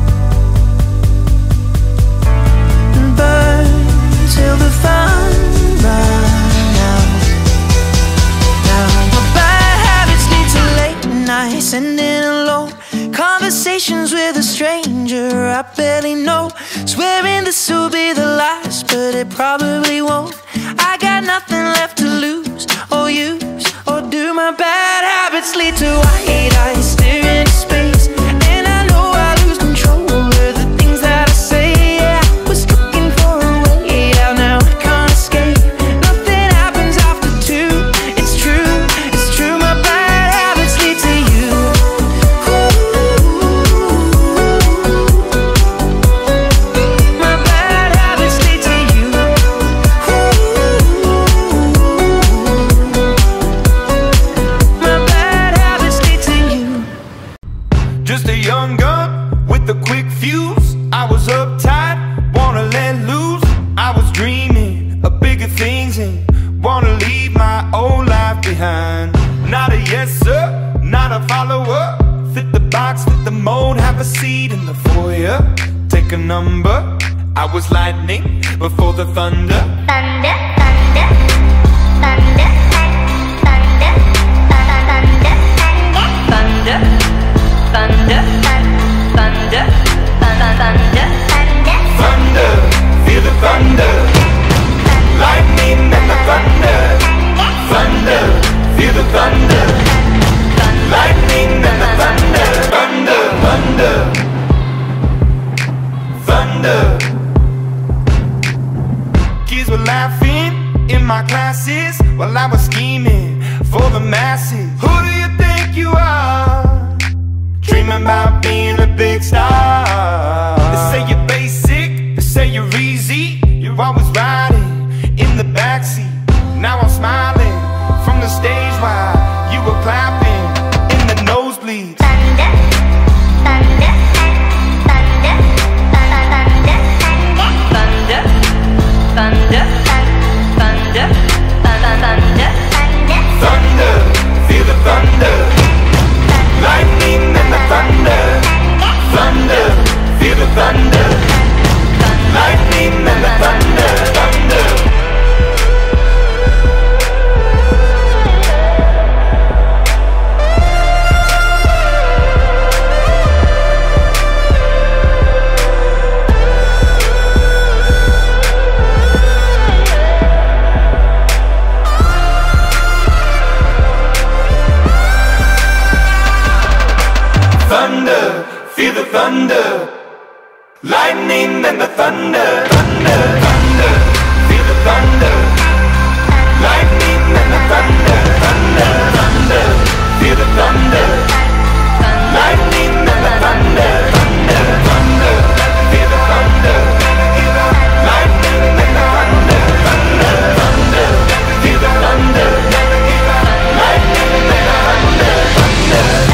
and burned till the fun ran out. Now my bad habits lead to late nights, sitting alone, conversations with a stranger I barely know, swearing this will be the last, but it probably won't. I got nothing left to lose or use or do. My bad habits lead to white eyes, stare into space, and I know I lose control of the things that I say. Yeah, I was looking for a way out, now I can't escape. Nothing happens after two. It's true, it's true. My bad habits lead to you. My bad habits lead to you. I was lightning before the thunder. Thunder, thunder, thunder, thunder, thunder, thunder, thunder, thunder, thunder, thunder, feel the thunder. Lightning and the thunder. Thunder, feel the thunder. Lightning and the thunder. Thunder, thunder, thunder. Kids were laughing in my classes while I was scheming for the masses. Who do you think you are? Dreaming about being a big star. They say you're basic, they say you're easy. You're always riding in the backseat. Now I'm smiling from the stage while you were clapping in the nosebleeds. thunder, thunder, thunder, thunder, thunder, thunder, thunder, thunder, Thunder, feel the thunder. Lightning and the thunder. Thunder, feel the thunder. Lightning and the thunder. Thunder. Thunder, feel the thunder. Lightning and the thunder. Thunder, thunder, feel the thunder. Lightning and the thunder. Thunder, thunder, feel the thunder. Lightning and the thunder. Thunder, thunder, feel the thunder. Lightning and the thunder. Thunder, thunder, feel the thunder. Lightning and the thunder. Thunder.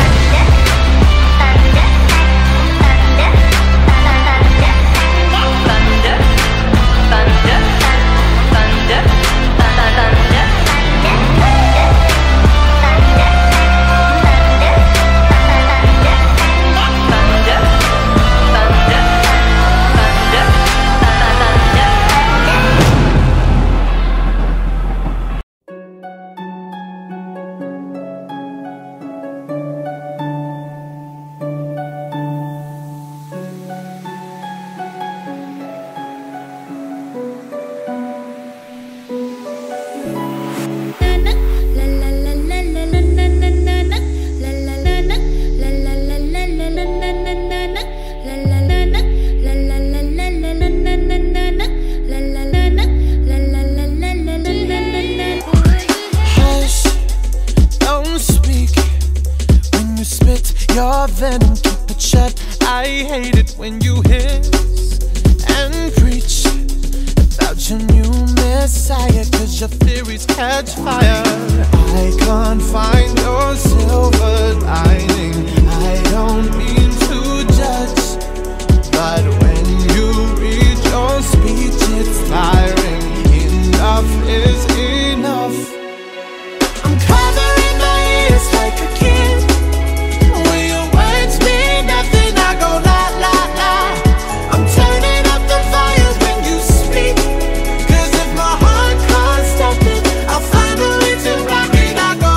Your venom, keep it shut. I hate it when you hiss and preach about your new messiah, cause your theories catch fire. I can't find your silver lining. I don't mean to judge, but when you read your speech it's tiring. Enough is enough. I'm covering my ears like a kid. When your words mean nothing, I go la la la. I'm turning up the volume when you speak, cause if my heart can't stop it, I'll find a way to rock it. I go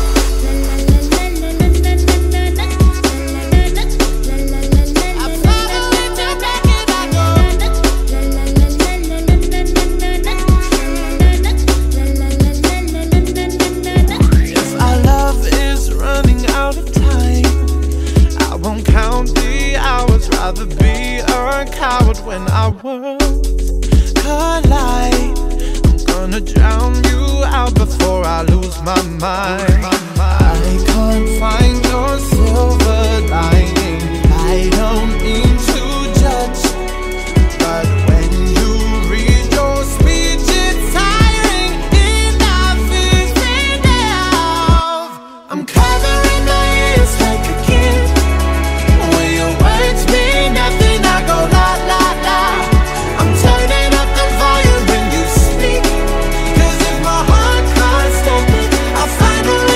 if our love is running out of time, I won't count the hours. Rather be a coward when our worlds collide. I'm gonna drown you out before I lose my mind. I can't find your silver lining. I don't mean to judge, but when you read your speech it's tiring. Enough is enough. I'm covering my ears like a kid. When your words mean nothing, I go la la la. I'm turning up the volume when you speak, cause if my heart can't stop it, I'll find a way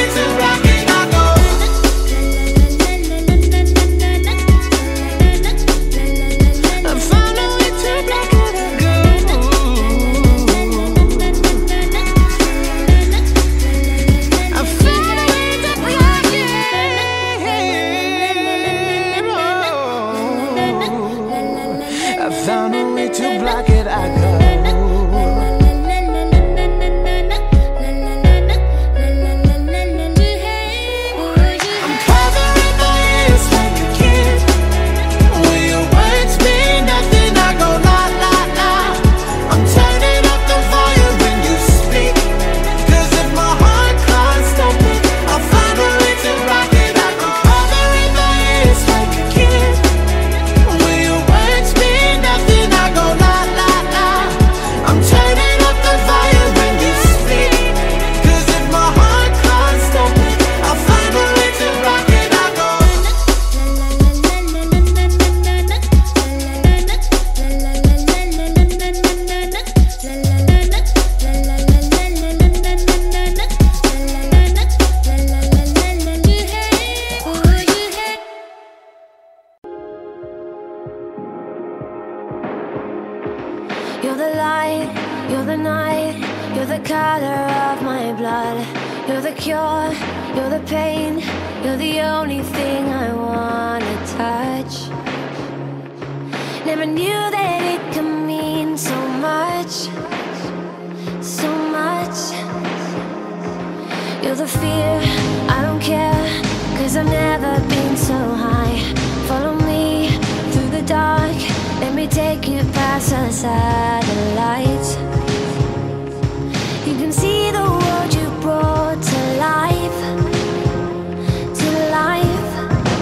light, you're the night, you're the color of my blood. You're the cure, you're the pain, you're the only thing I wanna touch. Never knew that it could mean so much, so much. You're the fear, I don't care, 'cause I've never been so high. Follow me through the dark, let me take you past the satellites. You can see the world you brought to life, to life.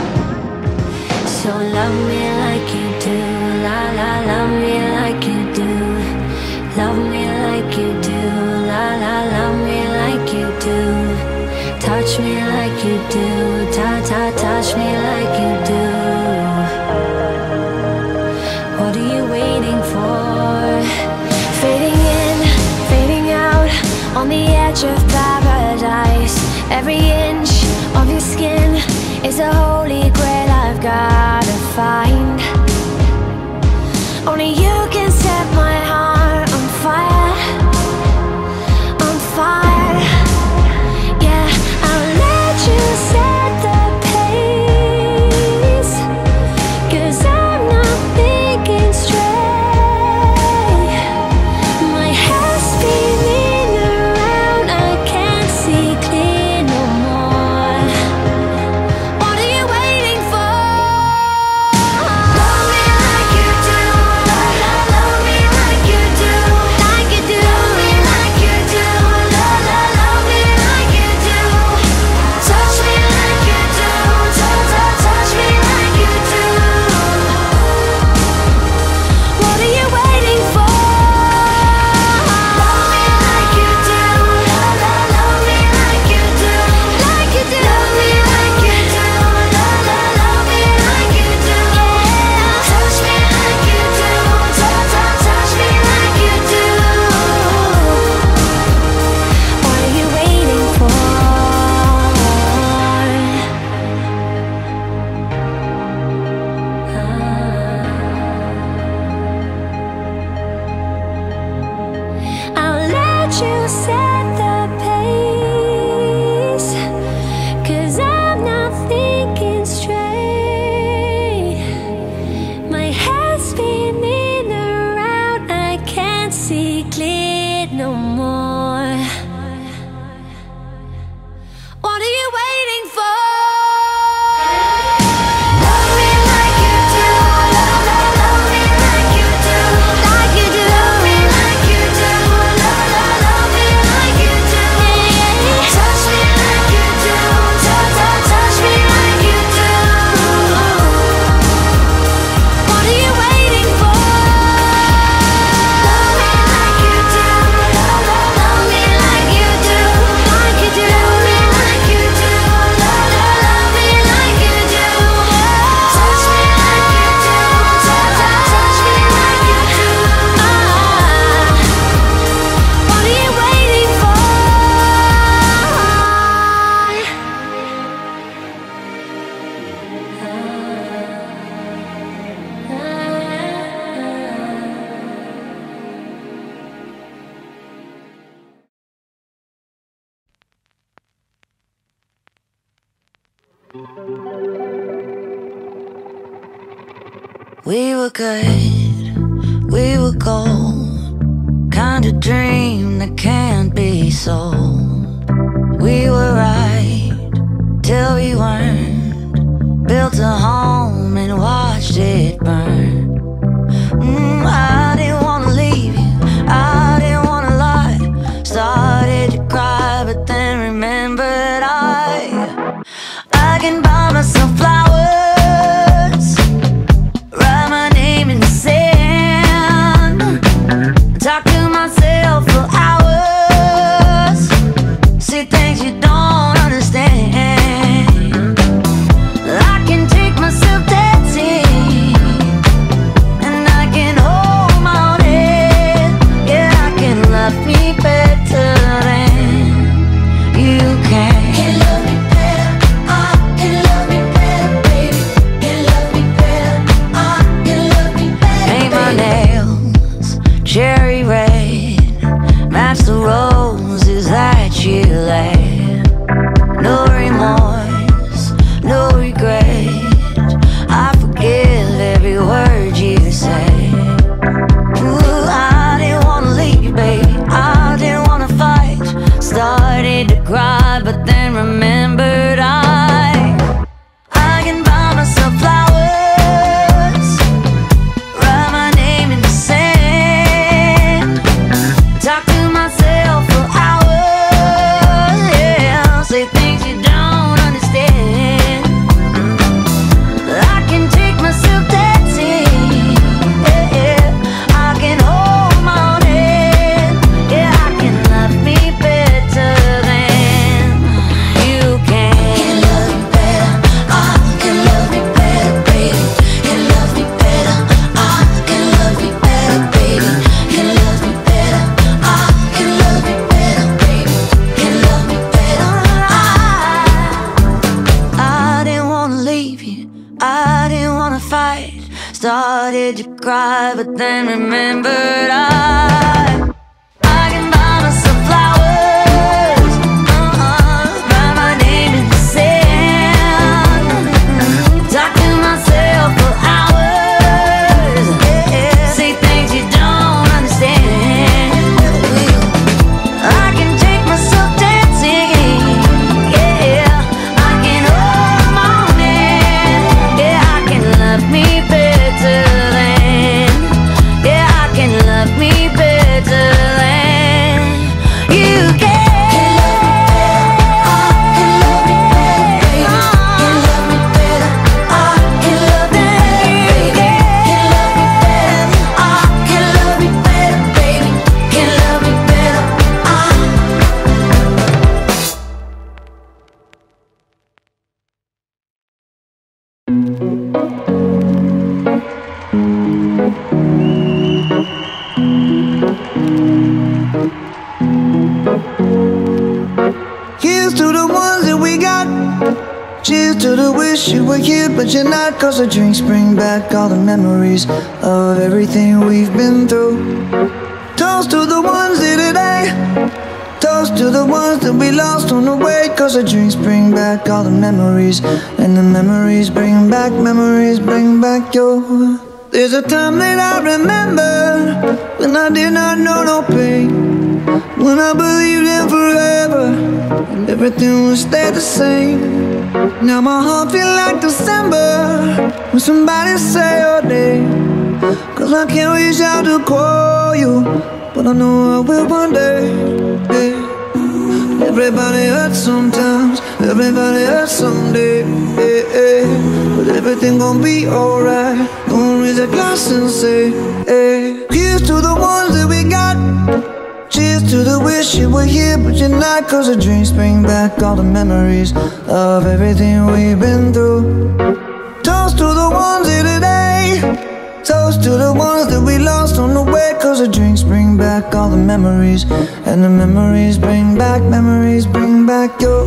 So love me like you do, la la, love me like you do. Love me like you do, la la, love me like you do. Touch me like you do, touch me like you do. What are you waiting for? Fading in, fading out, on the edge of paradise. Every inch of your skin is a holy grail I've gotta find. Only you can set my heart on fire, on fire. Yeah, I'll let you set the pace, 'cause I'm not thinking straight. My head's spinning around, I can't see clear no more. What are you waiting for? Love me like you do, la la, love me like you do, like you do. Love me like you do, la la, love me like you do. Touch me like you do, touch me like you do. What are you waiting for? Love me like you do, la la, love me like you do, like you do. Love me like you do, la la, love me like you do. Touch me like you do, touch me like you do. What are you waiting for? I'll let you set the pace, 'cause I'm not thinking straight. My head's spinning around, I can't see clear no more. What are you waiting for? Love me like you do, la la, love me like you do, like you do. Love me like you do, la la, love me like you do. Touch me like you do, touch me like you do. What are you waiting for? Love me like you do, la la, love me like you do, like you do. Love me like you do, la la, love me like you do. Touch me like you do, touch me like you do. What are you waiting for? We were good, we were gold, kind of dream that can't be sold. We were right till we weren't, built a home and watched it burn. I didn't wanna leave you, I didn't wanna lie. Started to cry, but then remembered I can buy myself flowers, write my name in the sand, talk to myself for hours, see things you don't understand. I can take myself dancing, and I can hold my own head. Yeah, I can love me better than you can. Can love me better, I can love me better, baby. Can love me better, I can love me better, baby. Paint my nails cherry red, cry, but then remembered I can buy myself flowers, write my name in the sand, talk to myself for hours, say things you don't understand. I can take myself dancing, yeah, I can hold the morning, yeah, I can love me better than, yeah, I can love me better than you can. Here's to the ones that we got. Cheers to the wish you were here, but you're not. Cause the drinks bring back all the memories of everything we've been through. Toast to the ones here today. Toast to the ones that we lost on the way. Cause the drinks bring back all the memories, and the memories bring back your. There's a time that I remember when I did not know no pain, when I believed in forever and everything would stay the same. Now my heart feel like December when somebody say your name. Cause I can't reach out to call you, but I know I will one day, yeah. Everybody hurts sometimes, everybody hurts someday, yeah, yeah. But everything gon' be alright. Gonna raise a glass and say, hey. Here's to the ones that we got. Cheers to the wish you were here, but you're not. Cause the drinks bring back all the memories of everything we've been through. Toast to the ones here today. Toast to the ones that we lost on the way. Cause the drinks bring back all the memories, and the memories bring back your.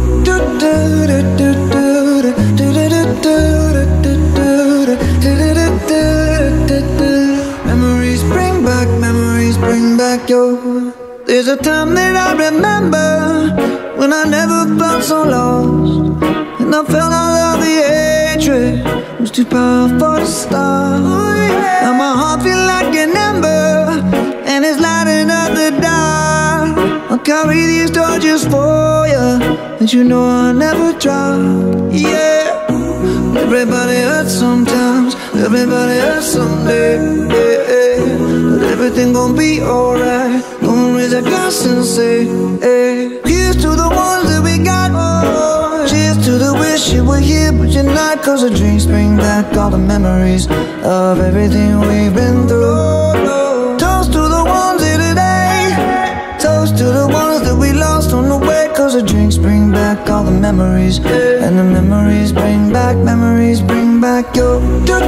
Memories bring back your. There's a time that I remember when I never felt so lost, and I felt all of the hatred was too powerful to stop. Now my heart feel like an ember, and it's lighting up the dark. I'll carry these torches for you, and you know I'll never drop. Yeah. Everybody hurts sometimes, everybody hurts someday, yeah, yeah. But everything gon' be alright. Gonna raise a glass and say, hey. Here's to the ones that we got. Cheers to the wish you were here, but you're not. Cause the drinks bring back all the memories of everything we've been through. Toast to the ones here today. Toast to the ones that we lost on the way. Cause the drinks bring back all the memories, and the memories bring back your.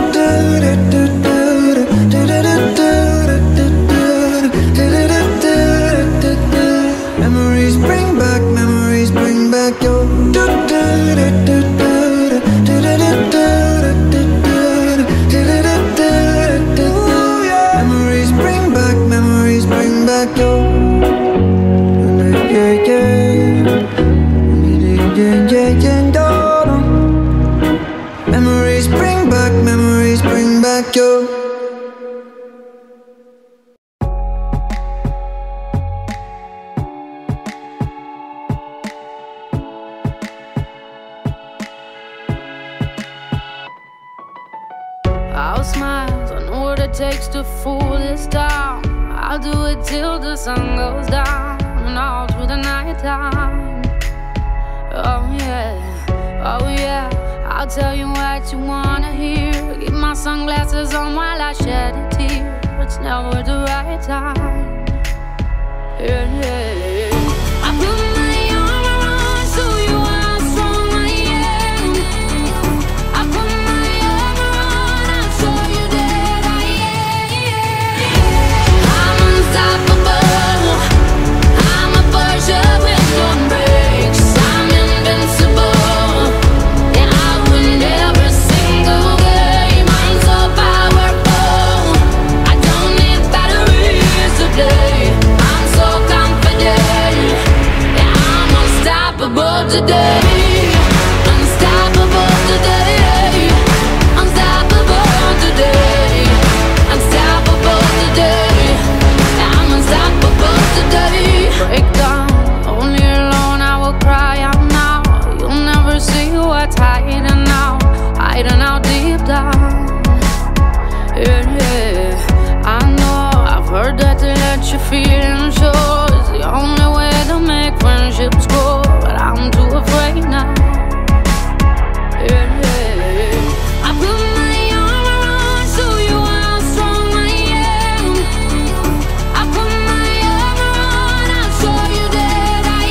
Memories bring back your. Memories bring back your. Memories bring back your. I'll smile, I know what it takes to fool this town. I'll do it till the sun goes down and all through the night time. Oh yeah, I'll tell you what you wanna hear. Keep my sunglasses on while I shed a tear. It's never the right time. Yeah. I put my armor on so you are how strong I am. I put my armor on, I'll show you that I am. I'm unstoppable. I'm a Porsche with no brakes. I'm invincible. Yeah, I win every single game. I'm so powerful. today. Unstoppable today. Unstoppable today. Unstoppable today. I'm unstoppable today. Break down, only alone I will cry out now. You'll never see what's hiding out deep down. Yeah, yeah. I know I've heard that to let your feelings show is the only way to make friendships grow, but I'm too afraid now. Yeah, yeah. I put my arm around, show you how strong I am. I put my arm around, I'll show you that I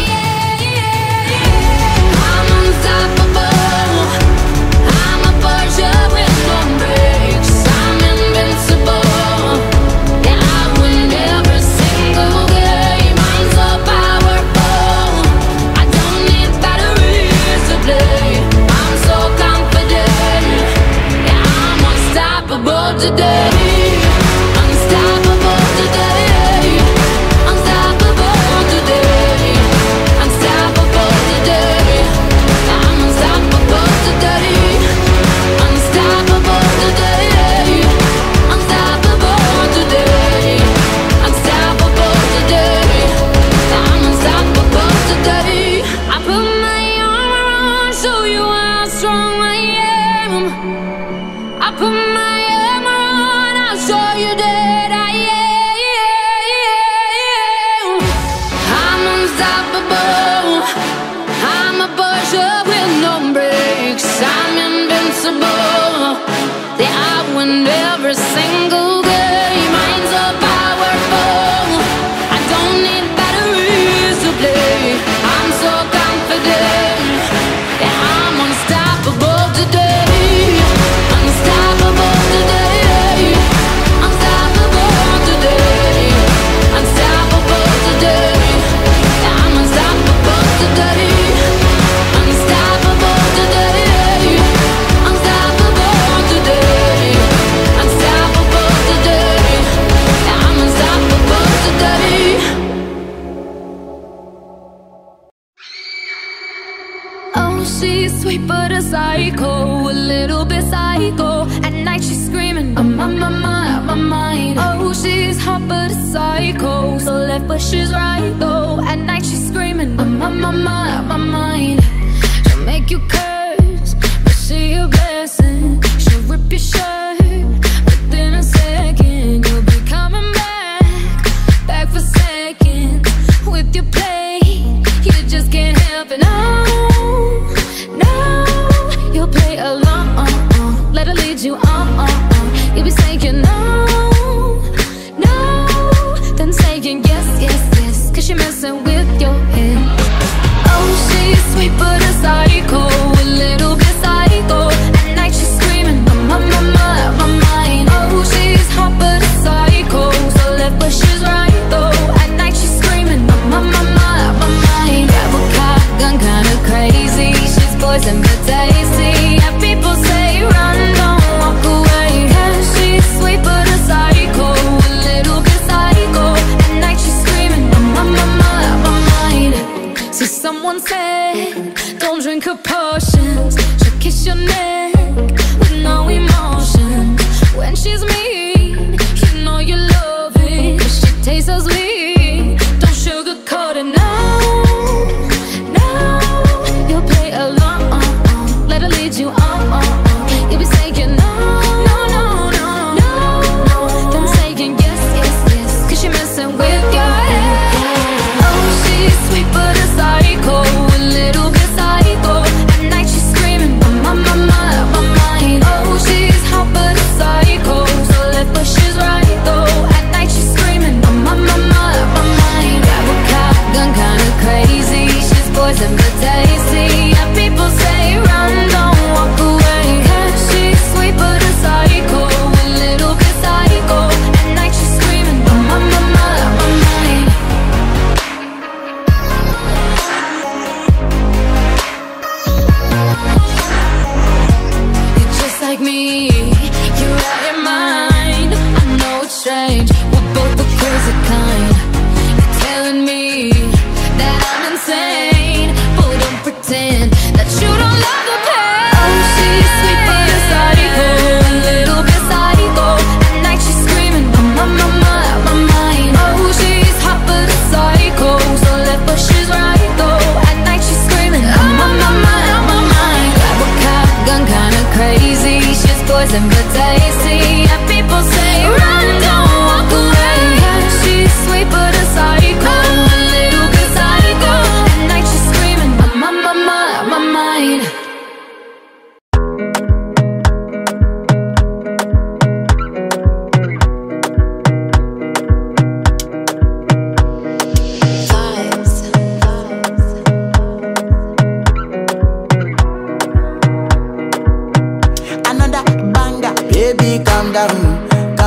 am. I'm unstoppable. I'm a Porsche with no brakes. I'm invincible. Yeah, I win every single game. I'm so powerful. I don't need batteries to play. I'm so confident. Yeah, I'm unstoppable today. Unstoppable today. Unstoppable today. Unstoppable today. I'm unstoppable today. Unstoppable today. Unstoppable today. Unstoppable today. I'm unstoppable today. I put my arm around, show you how strong I am. I put my arm around, I'll show you that I am. I'm unstoppable. I'm a Porsche with no brakes. I'm invincible. Yeah, I win every single game. I'm so powerful. I don't need batteries to play. I'm so confident. Yeah, I'm unstoppable today. Unstoppable today. Unstoppable today. Unstoppable today. Yeah, I'm unstoppable today. Unstoppable today. Unstoppable today. Unstoppable today. Yeah, I'm unstoppable today. Oh, she's sweet but a psycho, a little bit psycho. At night she's screaming, I'm on my mind. Oh, she's hot but a psycho, so left but she's right though. At night she's screaming, I'm on my mind. She'll make you curse, but she a blessing. She'll rip your shirt within a second. You'll be coming back for seconds with your play. You just can't help it, no. You'll play along, let her lead you on. You'll be saying no, then saying yes, cause you're messing with your head. Oh, she's sweet but a psycho, a little bit psycho. At night she's screaming, I'm on my mind. Oh, she's hot but a psycho, so left but she's right though. At night she's screaming, I'm on my mind. Grab a car, gun kinda crazy. She's poison but tasty. Yeah, people say run, don't walk away. Yeah, she's sweet but a psycho, a little bit psycho. At night she's screaming, I'm on my mind. See, someone said, don't drink her poison.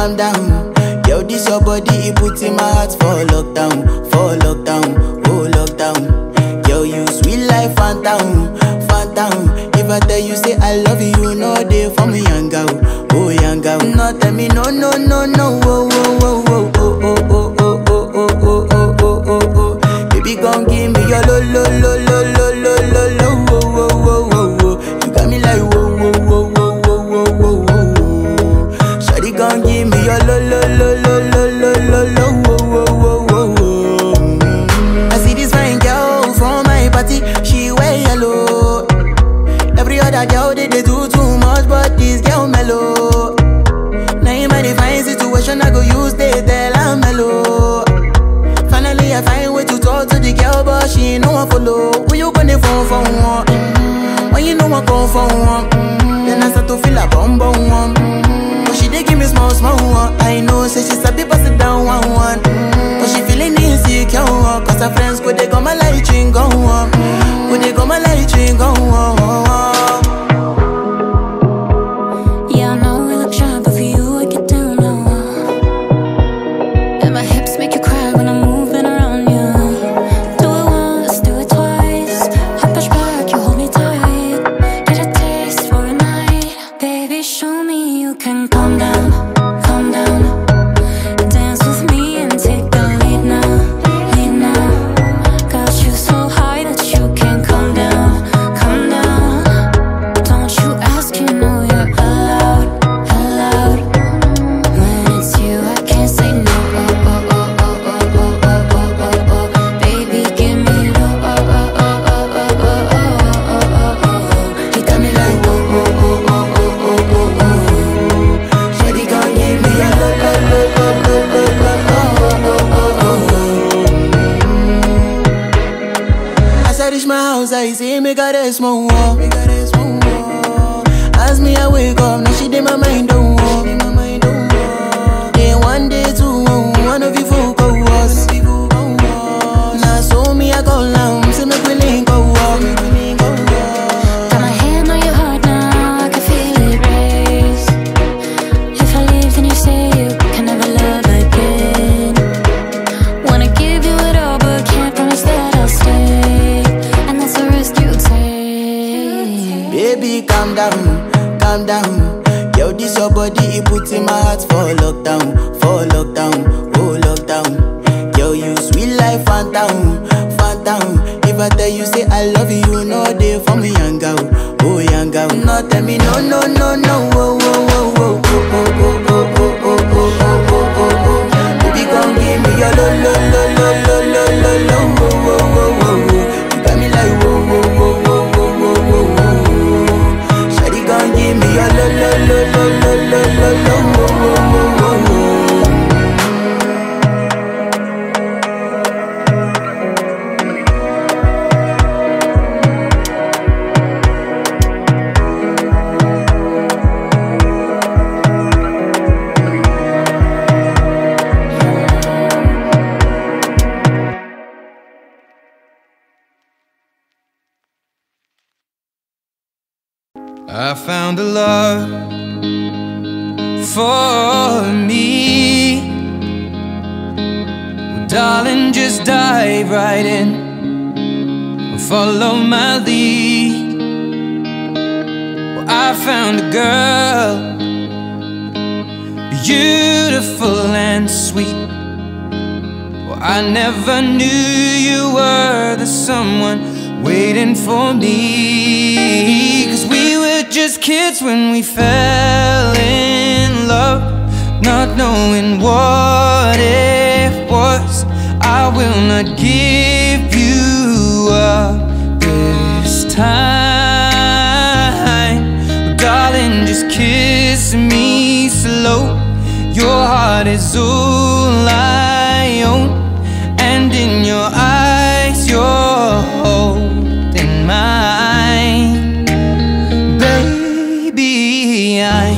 calm down. Yo, this your body, it puts in my heart for lockdown, oh lockdown. Yo, you sweet life, phantom, phantom. If I tell you say I love you, no day for me, young girl, oh young girl. No tell me no, no, no, no, oh, oh, oh, oh, oh, oh, oh, oh, oh, oh, oh, oh, oh. Baby, gon' give me your lo, lo, lo, lo, lo, lo, lo, lo, oh, oh, oh, oh, oh. You got me like whoa, whoa, whoa, whoa, whoa, whoa, whoa, whoa. Shawty gon' give me your lo, lo, lo, lo, lo, lo, lo, lo, oh, oh, oh, oh. I see this fine girl from my party, she wear yellow. Every other girl they do too much, but this girl mellow. Now in my divine situation, I go use they tell I'm mellow. Finally I find way to talk to the girl, but she ain't no one follow. Who you gonna phone for one? When you know I come for one, then I start to feel a bum bum one. But she dey give me small small one. I know say she's a bit pass it down one one. But she feeling insecure, cause her friends go they go my light ring go on. Go they go my light ring go on. I say make her rest more. As me I wake up, now she did my mind don't walk. Then one day two, one of you folk go was. Now so me I go down, see me willing go walk. Got my hand on your heart now, I can feel it race. If I leave then you say you can never love again. Wanna give you it all but can't promise that I'll stay. Baby, calm down, calm down. Yo, this your body, it puts in my heart for lockdown, oh lockdown. Yo, you sweet life, phantom, phantom. If I tell you say I love you, no day for me, young girl, oh young girl. No tell me no, no, no, no, oh, oh, oh, oh, oh, oh, oh, oh, oh, oh, oh, oh, oh, oh. Baby, gon' give me your lo, lo, lo, lo, lo, lo, lo, lo, oh, oh, oh, oh, oh. You got me like whoa, whoa, whoa, whoa. Give me your lo lo lo lo lo lo lo lo lo lo lo. I found a love for me. Well, darling, just dive right in and follow my lead. Well, I found a girl, beautiful and sweet. Well, I never knew you were the someone waiting for me. 'Cause we were just kids when we fell in love, not knowing what it was. I will not give you up this time. Oh, darling, just kiss me slow. Your heart is all I own, and in your eyes you're holding mine. Baby, I'm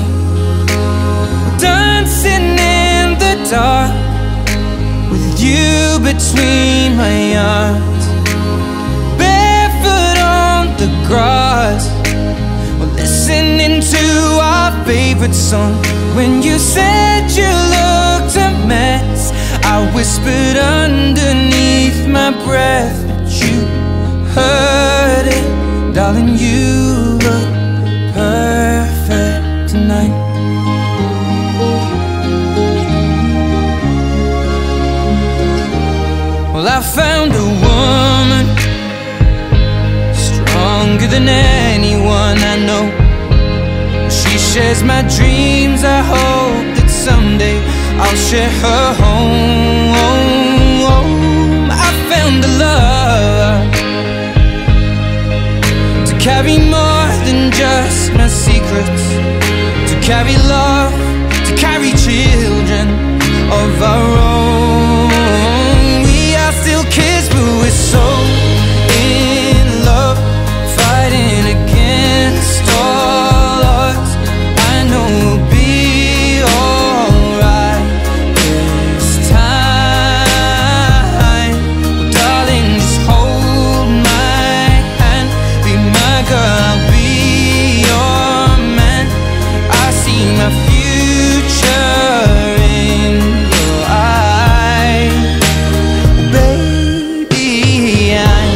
dancing in the dark with you between my arms, barefoot on the grass, we're listening to our favorite song. When you said you looked a mess, I whispered underneath my breath, but you heard it. Darling, you look perfect tonight. Well, I found a woman stronger than anyone I know. She shares my dreams. I hope that someday I'll share her home. I found a love to carry more than just my secrets, to carry love, to carry children of our own. We are still kids, but we're so in love, fighting against all odds. I know we'll be alright this time. Well, darling, just hold my hand, be my girl, I'll be your man. I see my future in your eyes. Baby, I'm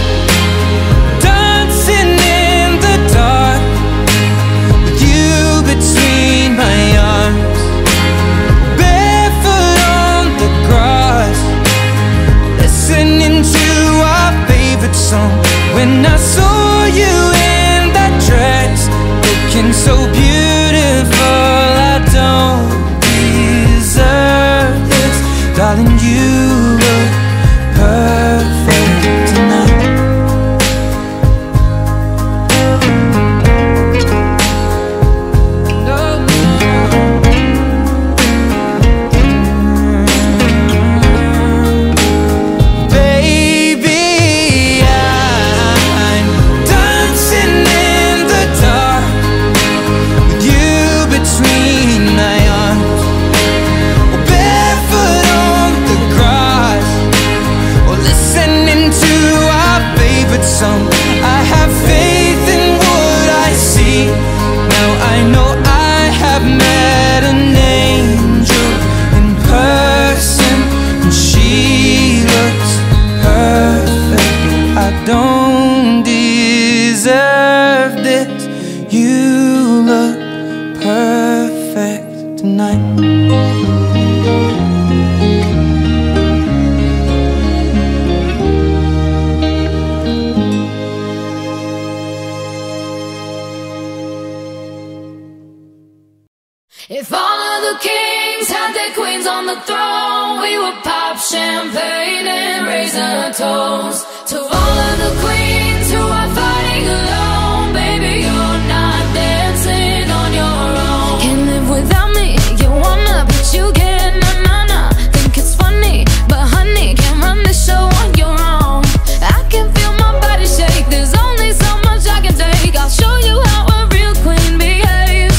dancing in the dark with you between my arms, barefoot on the grass, listening to our favorite song. When I saw you in that dress, looking so beautiful, I don't deserve this. Darling, you look perfect tonight. Baby, I'm dancing in the dark with you between my arms, or barefoot on the grass, or listening to our favorite song. I have faith in what I see. Now I know I have met an angel in person, and she looks perfect. I don't deserve this. You look perfect tonight. If all of the kings had their queens on the throne, we would pop champagne and raise a toast to all of the queens who are fighting alone. Baby, you're not dancing on your own. Can't live without me, you wanna, but you can't, nah. Think it's funny, but honey, can't run the show on your own. I can feel my body shake, there's only so much I can take. I'll show you how a real queen behaves.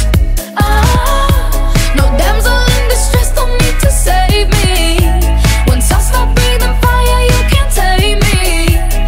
No damsel in distress, don't need to save me. Once I stop breathing fire, you can't tame me.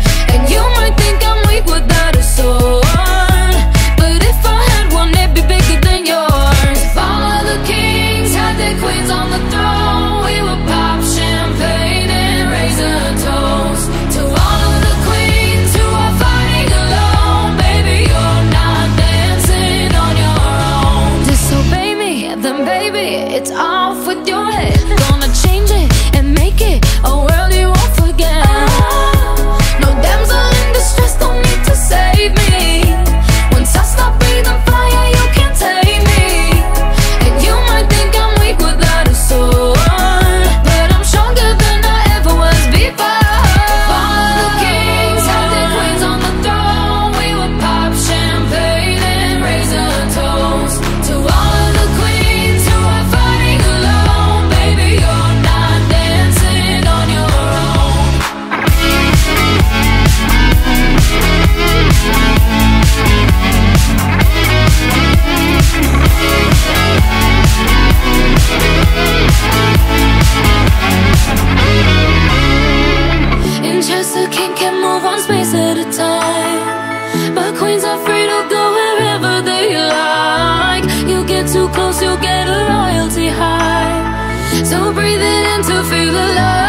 So breathe it in to feel the love.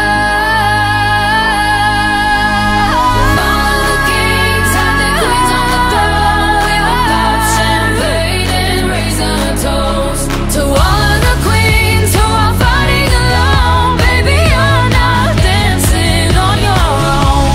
Follow the kings and the queens on the throne. We will pop champagne and raise a toast to all of the queens who are fighting alone. Baby, you're not dancing on your own.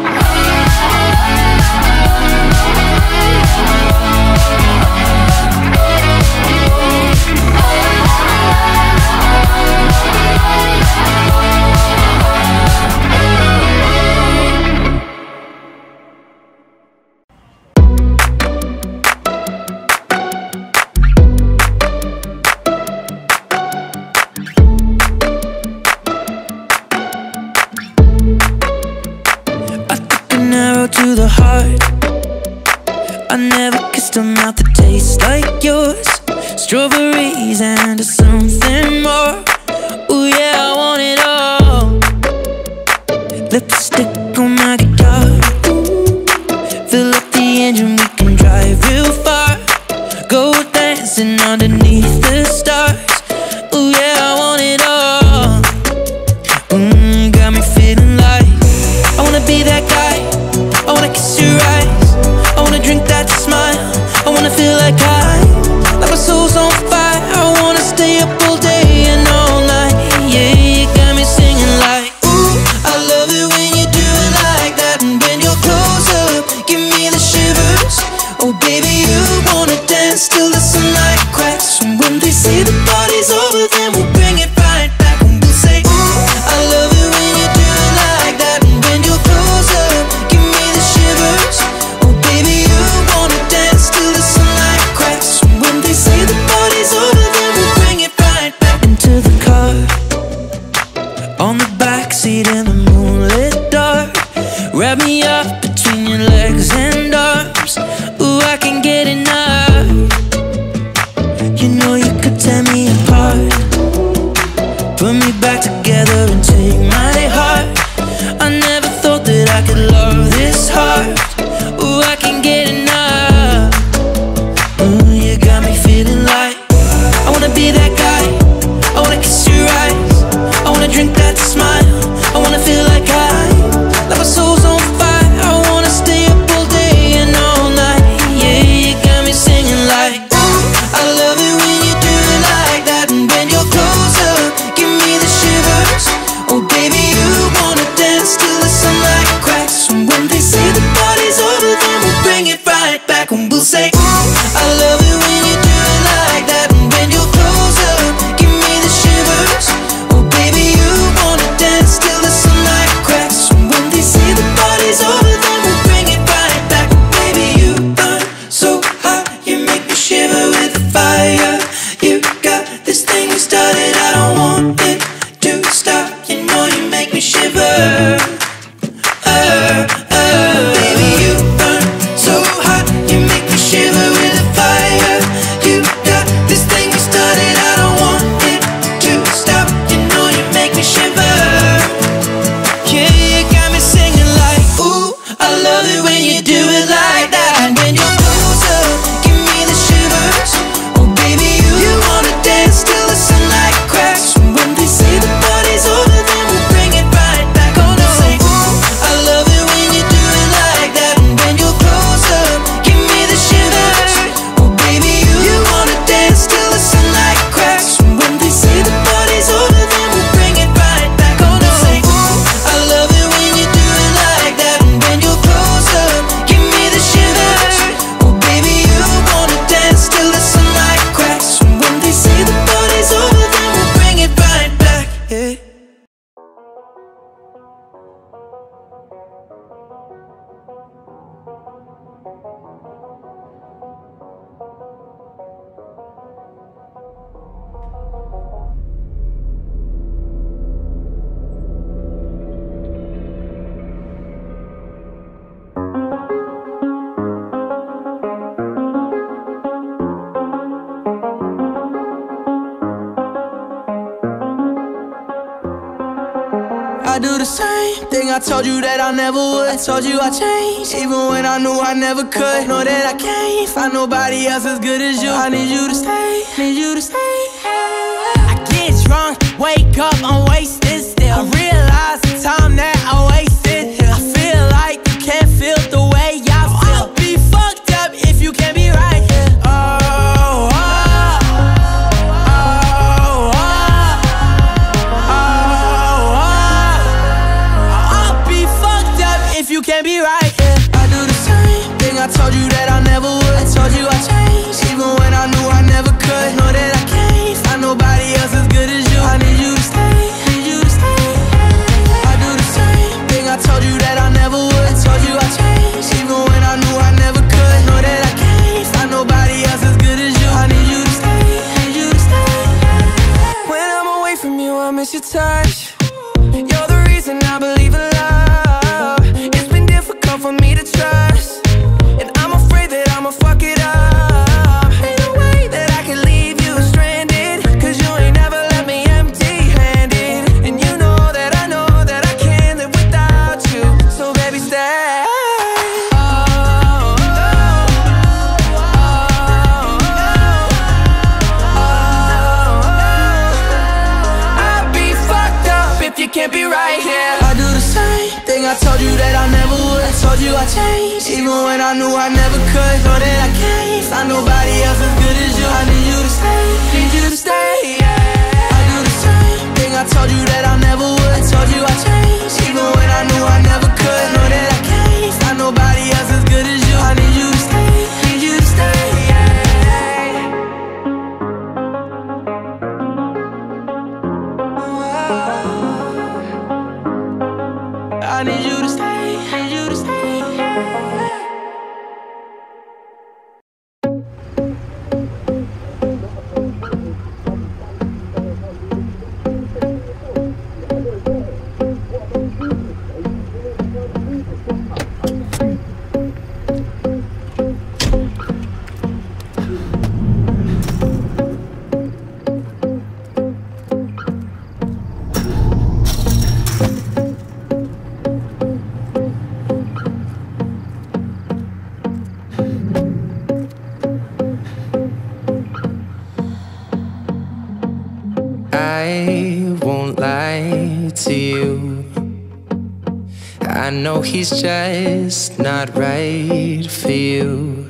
An arrow to the heart. I never kissed a mouth that tastes like yours. Strawberries and something more. Ooh yeah, I want it all. Lipstick on my guitar. Fill up the engine, we can drive real far. Go dancing underneath the stars. Ooh yeah, I want it all. Got me feeling like I wanna be that guy. I wanna kiss your eyes. I wanna drink that smile. I wanna feel like like my soul's on fire. I wanna stay up all day and all night. Yeah, you got me singing like, ooh, I love it when you do it like that. And when you're close up, give me the shivers. Oh baby, you wanna dance till the sunlight cracks. And when they say the party's over, then we'll bring it right back. And we'll say, ooh, I love it when you do it like that. And when you're close up, give me the shivers. Oh baby, you wanna dance till the sunlight cracks. And when they say the party's over, then we'll bring it right back. Into the car, on the backseat in the moonlit dark. Wrap me up between your legs and arms. Ooh, I can't get enough. You know you could tear me apart. Put me back together and take my heart. I never thought that I could love this hard. Ooh, I can't get enough. Ooh, you got me feeling like I wanna be that guy. I wanna kiss your eyes. I wanna drink that smile. I wanna feel like my soul's on fire. I wanna stay up all day and all night. Yeah, you got me singing like, ooh, I love it when you do it like that. And when you're close up, give me the shivers. Oh baby, you wanna dance till the sunlight cracks. And when they say the party's over, then we'll bring it right back. And we'll say, ooh, I love it when you do it like that. And when you're close up, give me the shivers. Oh baby, you wanna dance till the sunlight cracks. And when they say the party's over, then we'll bring it right back. Baby, you burn so hot, you make me shiver with the fire. You got this thing we started, I don't want it to stop. You know you make me shiver. Baby, you burn so hot, you make me shiver with the fire. You got this thing we started, I don't want it to stop. You know you make me shiver. Yeah, you got me singing like, ooh, I love it when you do it like that. And when you're close up, give me the shivers. Oh baby, you wanna dance till the sunlight cracks. And when they say the party's over, then we'll bring it right back. Oh no, say, ooh, I love it when you do it like that. And when you're close up, give me the shivers. Oh baby, you wanna dance till the sunlight cracks. And when they say the party's over, then we'll bring it right back. Oh no, say, ooh, I love it when you do it like that. And when you're close up, give me the shivers. Oh baby, you wanna dance till the sunlight cracks. And when they say the party's over, then we'll bring it right back. Yeah. I do the same thing I told you that I never would. I told you I changed, even when I knew I never could. Know that I can't find nobody else as good as you. I need you to stay, need you to stay. I get drunk Wake up, I'm wasted still. I realize the time that I wasted here. I feel like you can't feel the way I feel. I'll be fucked up if you can't be right here. Oh, oh, oh, oh, oh, oh. I'll be fucked up if you can't be right here. I do the same thing I told you that I never would. I told you I changed, even when I knew I never could. Know that I can't find nobody else as good as you. I need you to stay, need you to stay. I do the same thing I told you that I never would. I told you I changed, even when I knew I never could. Know that I can't find nobody else as good as you. I need you to stay, need you to stay. When I'm away from you, I miss your touch. You're the reason I believe in love. It's been difficult for me to trust, and I'm afraid that I'ma fuck it up. Ain't no way that I can leave you stranded, cause you ain't never left me empty-handed. And you know that I can't live without you. So baby, stay. I'll be fucked up if you can't be right here. I do the same thing I told you that I never would. I told you I changed, even when I knew I never could. Know that I can't find nobody else as good as you. I need you to stay, need you to stay, yeah. I do the same thing I told you that I never would. I told you I changed, even when I knew I never could. Know that I can't find nobody else as good as you. I need you to stay, need you to stay, yeah. I need you to stay, need you to stay. I won't lie to you. I know he's just not right for you.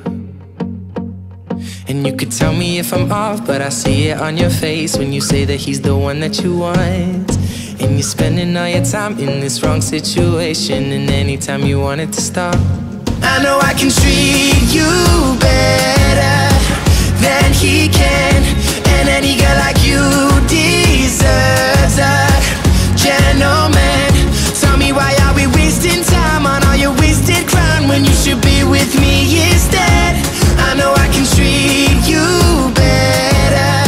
And you could tell me if I'm off, but I see it on your face when you say that he's the one that you want. And you're spending all your time in this wrong situation, and anytime you want it to stop, I know I can treat you better than he can. And any girl like you deserves a gentleman. Tell me, why are we wasting time on all your wasted crime when you should be with me instead? I know I can treat you better,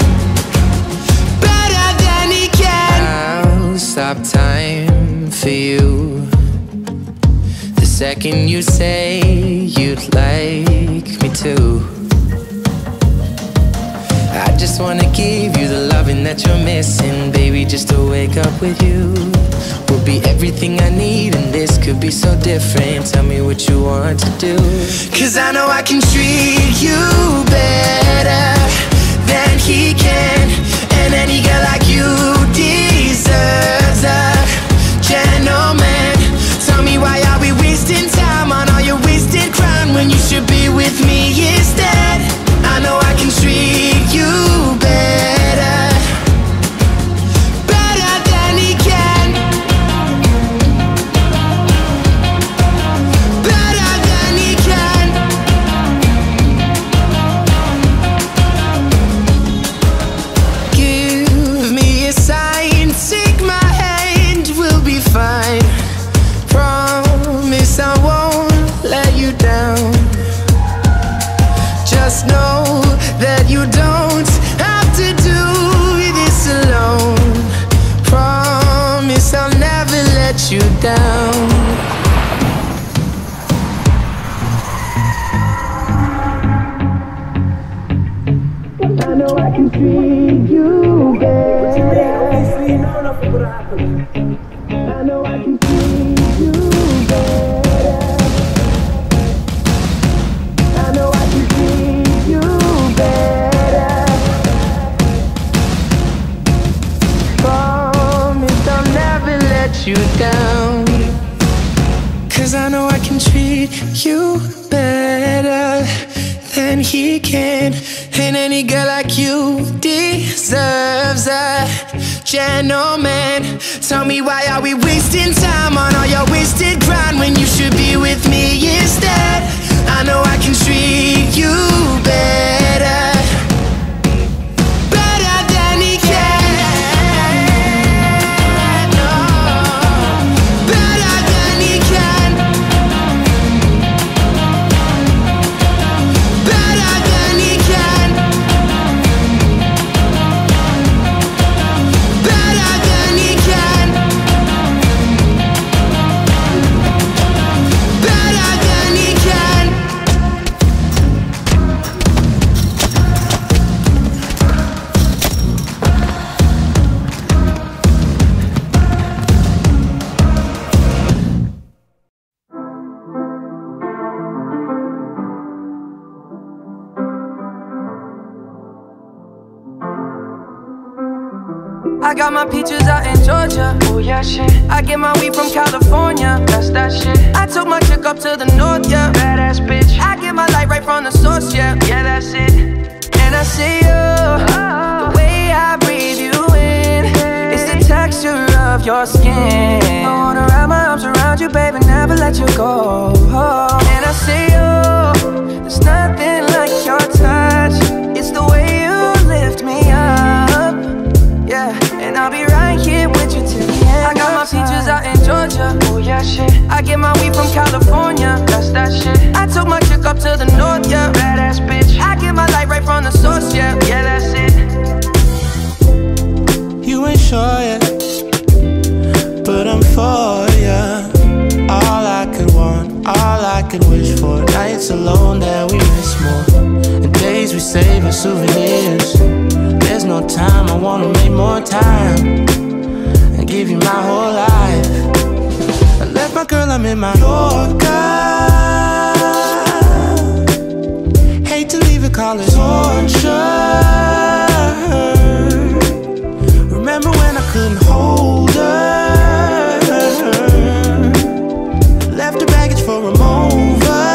better than he can. I'll stop time for you the second you say you'd like me to. I just wanna give you the loving that you're missing, baby. Just to wake up with you will be everything I need, and this could be so different. Tell me what you want to do, cause I know I can treat you better than he can. And any girl like you deserves a gentleman. Tell me, why are we wasting time on all your wasted crime when you should be with me instead? I know I can treat you better, better than he can, better than he can. Give me a sign, take my hand, we'll be fine. Promise I won't let you down. Just know that you don't have to do this alone. Promise I'll never let you down. I know I can treat you better. I know I can treat you better. I know I can treat you better. 'cause I know I can treat you better than he can. And any girl like you deserves a gentleman. Tell me, why are we wasting time on all your wasted grind when you should be with me instead? I know I can treat you better, better than he can. No, better than he can. Better than he can. Better than he can. Better than he can. I got my peaches out in Georgia. Oh yeah, shit. I get my weed from California. That's that shit. I took my chick up to the north, yeah. Badass bitch. I get my light right from the source, yeah. Yeah, that's it. And I see you, the way I breathe you in. It's the texture of your skin. I wanna wrap my arms around you, baby, never let you go. And I see you, there's nothing like your touch. It's the way you lift me up, yeah. And I'll be right here with you till the end. I got my peaches out in Georgia. Oh yeah, shit. I get my weed from California. That's that shit. I took my chick up to the north, yeah. Badass bitch. I get my light right from the source, yeah. Yeah, that's it. You ain't sure yet, but I'm for ya. All I could want, all I could wish for. Nights alone that we miss more, and days we save as souvenirs. There's no time, I wanna make more time and give you my whole life. I left my girl, I'm in my Yorker. Hate to leave it, call it torture. Remember when I couldn't hold her? Left her baggage for a mover.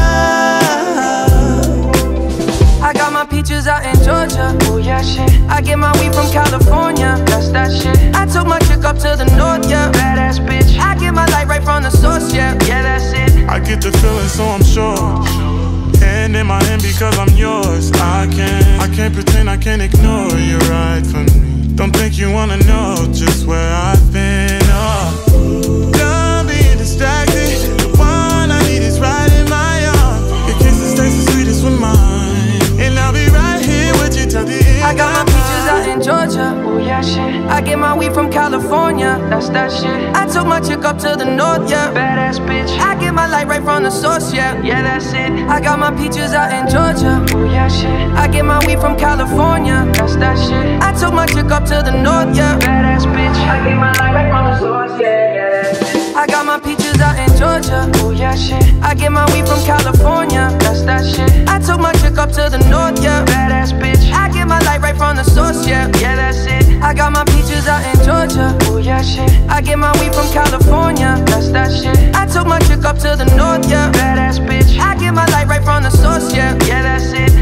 I got my peaches out in Georgia. Oh yeah, shit. I get my weed from California. That's that shit. I took my chick up to the north, yeah. Badass bitch. I get my light right from the source, yeah. Yeah, that's it. I get the feeling, so I'm sure. Hand in my hand because I'm yours. I can't pretend, I can't ignore you right from me. Don't think you wanna know just where I've been. Oh, done being distracted. The one I need is right in my arms. Your kisses taste the sweetest with mine, and I'll be right here with you till the end. I got my peaches out in Georgia. Oh yeah, shit. I get my weed from California. That's that shit. I took my chick up to the north, yeah. Badass bitch. I get my light right from the source, yeah. Yeah, that's it. I got my peaches out in Georgia. Oh yeah, shit. I get my weed from California. That's that shit. I took my chick up to the north, yeah. Badass bitch. I get my light right from the source, yeah. Yeah, that's it. I got my peaches out in Georgia. Oh yeah, shit. I get my weed from California. That's that shit. I took my chick up to the north, yeah. Badass bitch. I get my light right from the source, yeah. Yeah, that's it. I got my peaches out in Georgia. Oh yeah, shit. I get my weed from California. That's that shit. I took my chick up to the north, yeah. Badass bitch. I get my light right from the source, yeah. Yeah, that's it.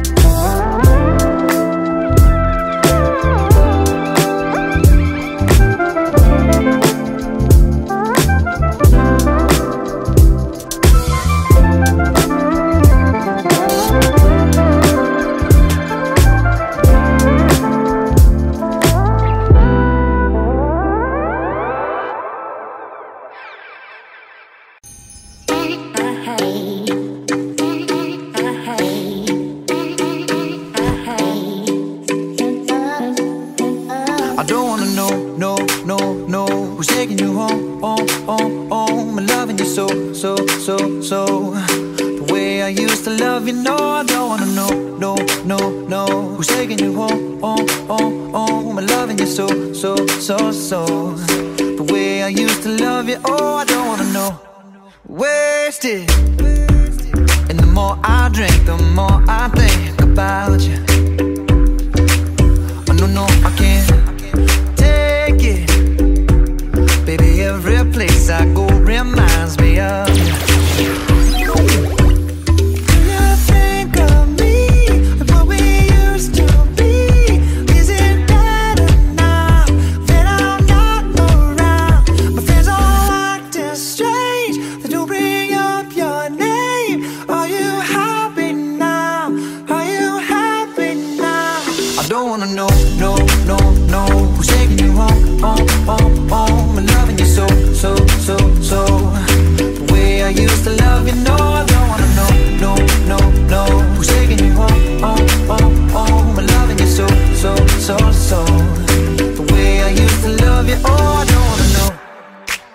The way I used to love you, no, I don't wanna know, no. Who's taking you home, I'm loving you so. The way I used to love you, oh, I don't wanna know. Wasted. And the more I drink, the more I think about you. Oh, no, I can't take it. Baby, every place I go reminds me of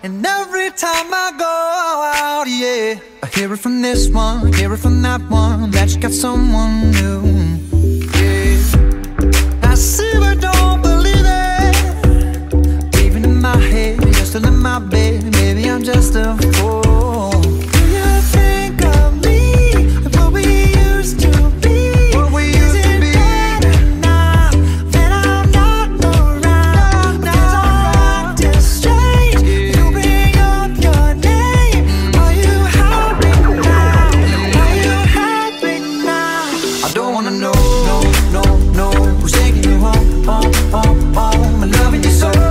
And every time I go out, yeah, I hear it from this one, hear it from that one, that you got someone new. Yeah, I see but don't believe it. Even in my head, you're still in my bed. Maybe I'm just a fool. Do you think of me and what we used to be? What we used to be. Better now that I'm not around? 'Cause I'm acting strange. You bring up your name. Are you happy now? Are you happy now? I don't wanna know, no, who's taking you home, home, and loving you so.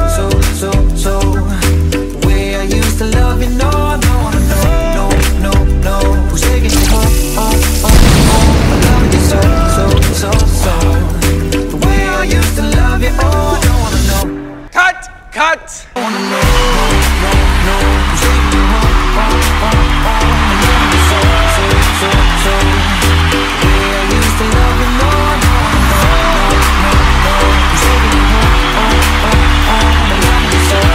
The way I used to love you, no, I don't wanna know, who's taking you home, and loving you so. The way I used to love you, oh, I don't wanna know. Cut! I wanna know, who's taking you home, and loving you so. The way I used to love you, no, I don't wanna know, who's taking you home, and loving you so.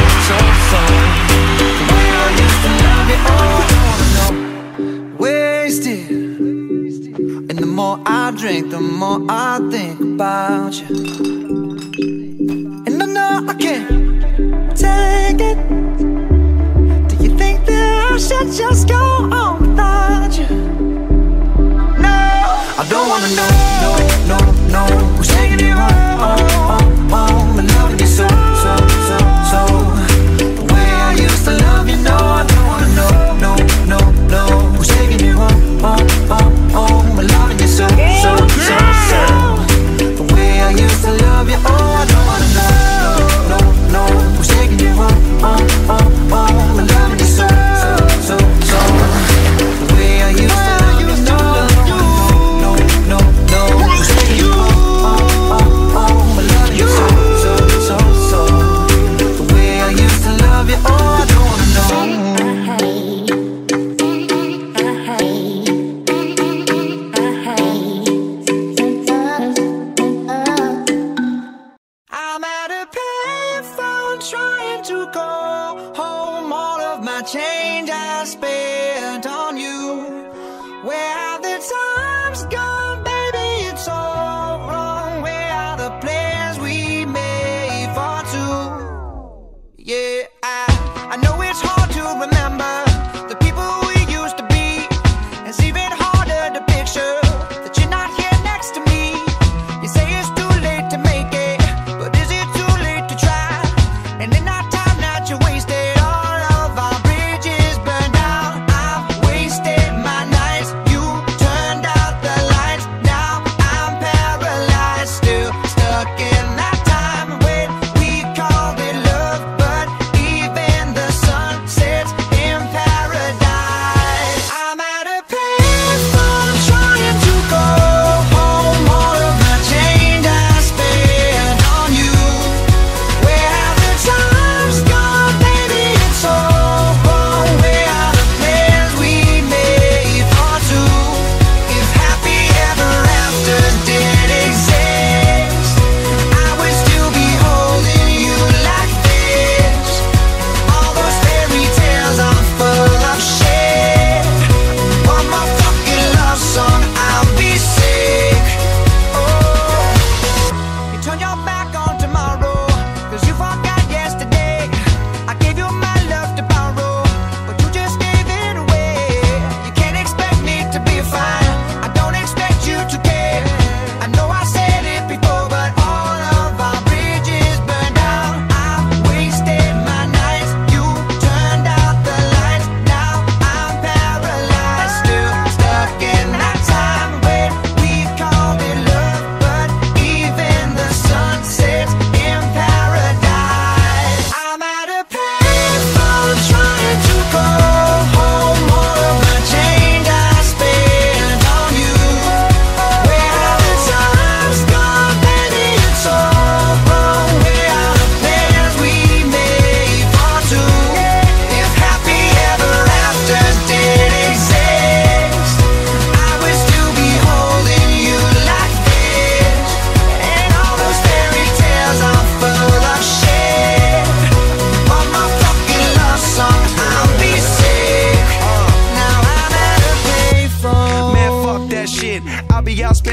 The way I used to love you, oh, I don't wanna know. Wasted. And the more I drink, the more I think about you. And I know I can't take it. Do you think that I should just go on without you? No, I don't wanna know, who's taking you home, and loving you so. The way I used to love you, no, I don't wanna know, who's taking you home, and loving you so. The way I used to love you, oh, I don't wanna know, who's taking you home, and loving you so. The way I used to love you, no, who's taking you home, and loving you so. The way I used to love you, oh, I don't wanna know. I'm at a payphone trying to call home. All of my change I spent on you. Where have the times gone, baby? It's all wrong. Where are the plans we made for two? Yeah, I know it's hard to remember the people we used to be. It's even harder to picture that you're not here next to me. You say it's too late to make it, but is it too late to try? And in that time that you wasted, all of our bridges burned down.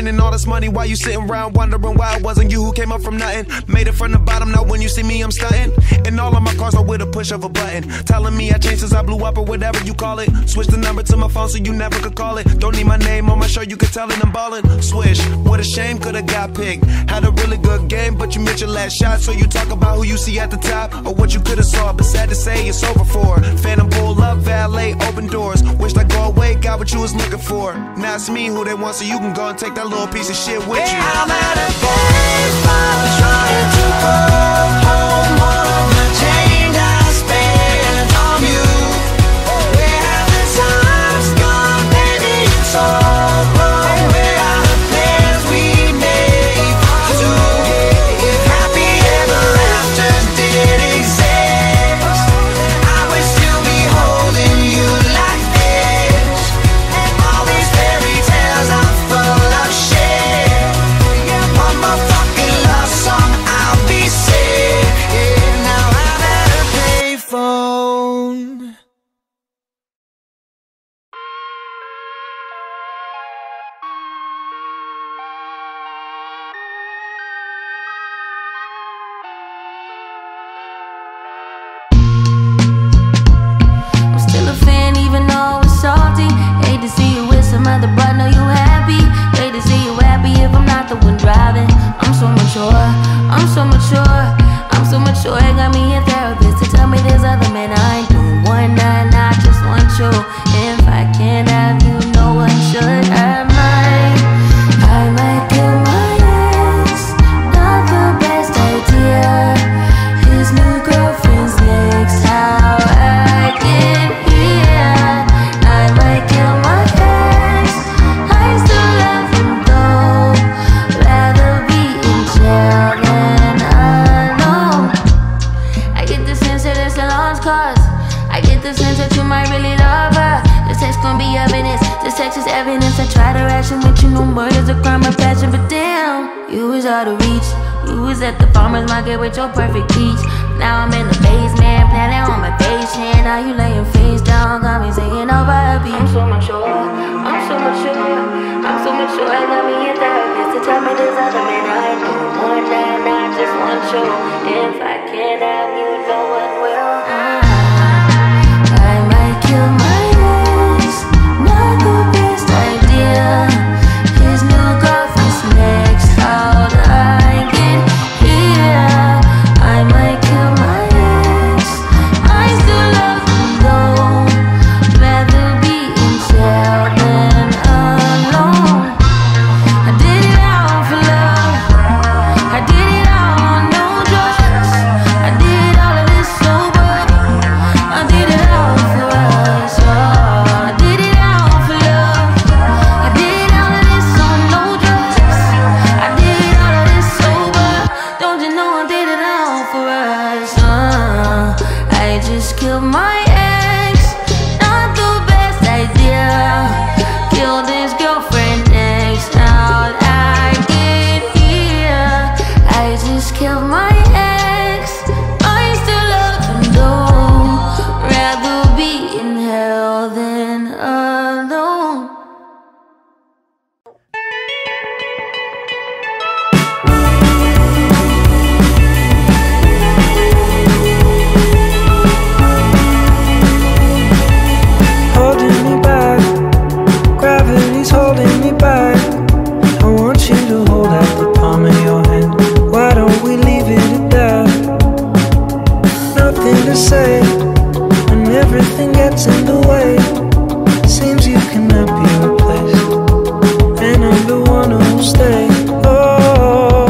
spending all this money while you sitting around wondering why it wasn't you who came up from nothing. Made it from the bottom, now when you see me I'm stunting. And all of my cars are with a push of a button, telling me I changed since I blew up or whatever you call it. Switch the number to my phone so you never could call it. Don't need my name on my show, you could tell it I'm ballin'. Swish, what a shame, could've got picked. Had a really good game, but you missed your last shot. So you talk about who you see at the top or what you could've saw, but sad to say it's over for. Phantom pull up, valet, open doors. Wished I go away, got what you was looking for. Now it's me who they want, so you can go and take that little piece of shit with you. I'm at a baseball trying to call home all of the change I spent on you. Where have the times gone, baby? It's all wrong. Where are the plans we made for two? If happy ever after did exist, I would still be holding you like this. And all these fairy tales are full of shit. One more fucking love song, I'll be sick. Now I'm at a payphone. I'm still a fan even though it's salty. Hate to see you with some other, but know you happy. Hate to see you happy if I'm not the one driving. I'm so mature, I'm so mature, I'm so mature. It got me a therapist to tell me there's other men I ain't doing one night, I just want you. If I can't have you, no one should. I might kill my ex. Not the best idea. His new girlfriend's next. How I get here. I might kill my ex. I still love him though. Rather be in jail than alone. I get the sense that it's a lost cause. I get the sense that you might really love her. This text gon' be evidence. This text is evidence. I try to ration with you, no murder's a crime of passion, but damn, you was out of reach. You was at the farmer's market with your perfect peach. Now I'm in the basement, planning on my patient. Now you laying face down, got me singing over a beat. I'm so mature, I'm so mature, I'm so mature. I got me a therapist to tell me there's other men I ain't doing one night, I just want you. If I can't have you, no one will. I might kill my ex, not the best idea. His new girlfriend's next. How'd I get here? I might kill my ex. I still love him though. Rather be in jail than alone. I did it all for love. I did it all on no drugs. I did all of this sober. I did it all for us. Oh, I did it all for love. I did all of this on no drugs. I did all of this sober. Don't you know I did it all for us? I just killed my ex. Not the best idea. Killed his girlfriend next. How'd I get here? I just killed my ex. I still love him though. Rather be in hell than alone. Holding me back, gravity's holding me back. I want you to hold out the palm of your hand. Why don't we leave it at that? Nothing to say, and everything gets in the way. Seems you cannot be replaced, and I'm the one who'll stay. Oh,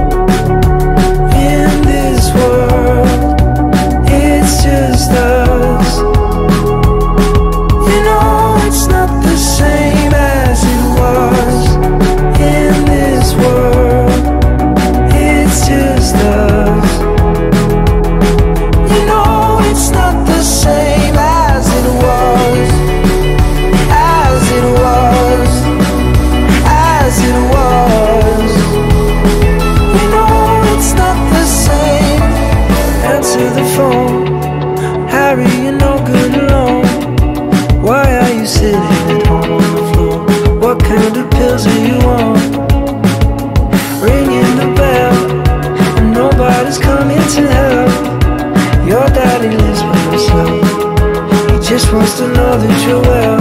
in this world, it's just us. You know it's not the same as it was. In this world, it's just us. You know it's not the same as it was. that you're well.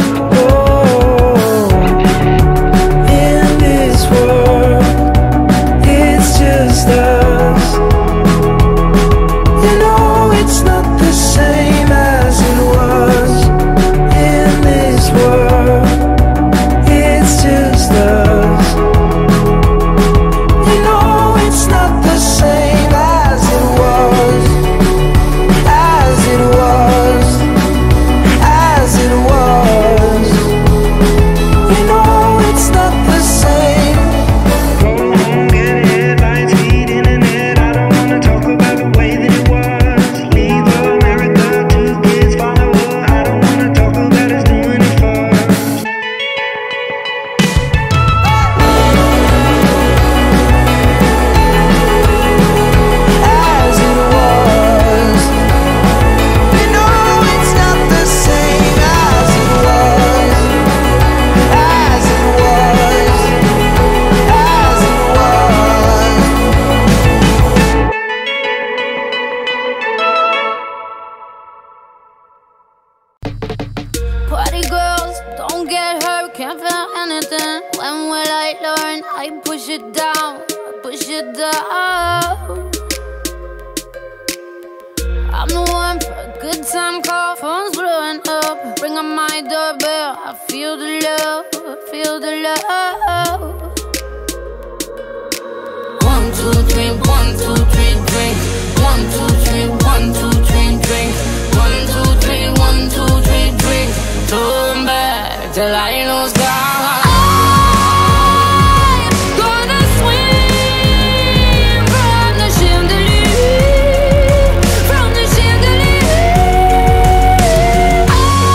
In this world, it's just us. You know it's not the same as it was. In this world, it's just us. You know it's not the same as it was. As it was. As it was. You know it's not the same. Go home, get headlines, feed internet. I don't wanna talk about the way that it was. Leave America, 2 kids follow her. I don't wanna talk about us doing it first. As it was. You know it's not the same as it was. As it was. As it was. Party girls, don't get hurt, can't feel anything. When will I learn? I push it down, push it down. I'm the one for a good time call, phone's blowing up. Ring on my doorbell, I feel the love, feel the love. 1, 2, 3, 1, 2, 3, drink. 1, 2, 3, 1, 2, 3, drink. 1, 2, 3, 1, 2, 3, drink. Turn back till I lose God. I'm gonna swim from the chandelier, from the chandelier.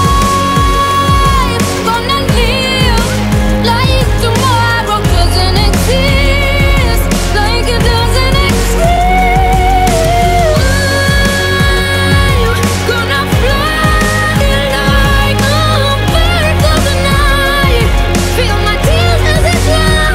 I'm gonna live like tomorrow doesn't exist, like it doesn't exist. I'm gonna fly like a bird of the night. Feel my tears as they fly.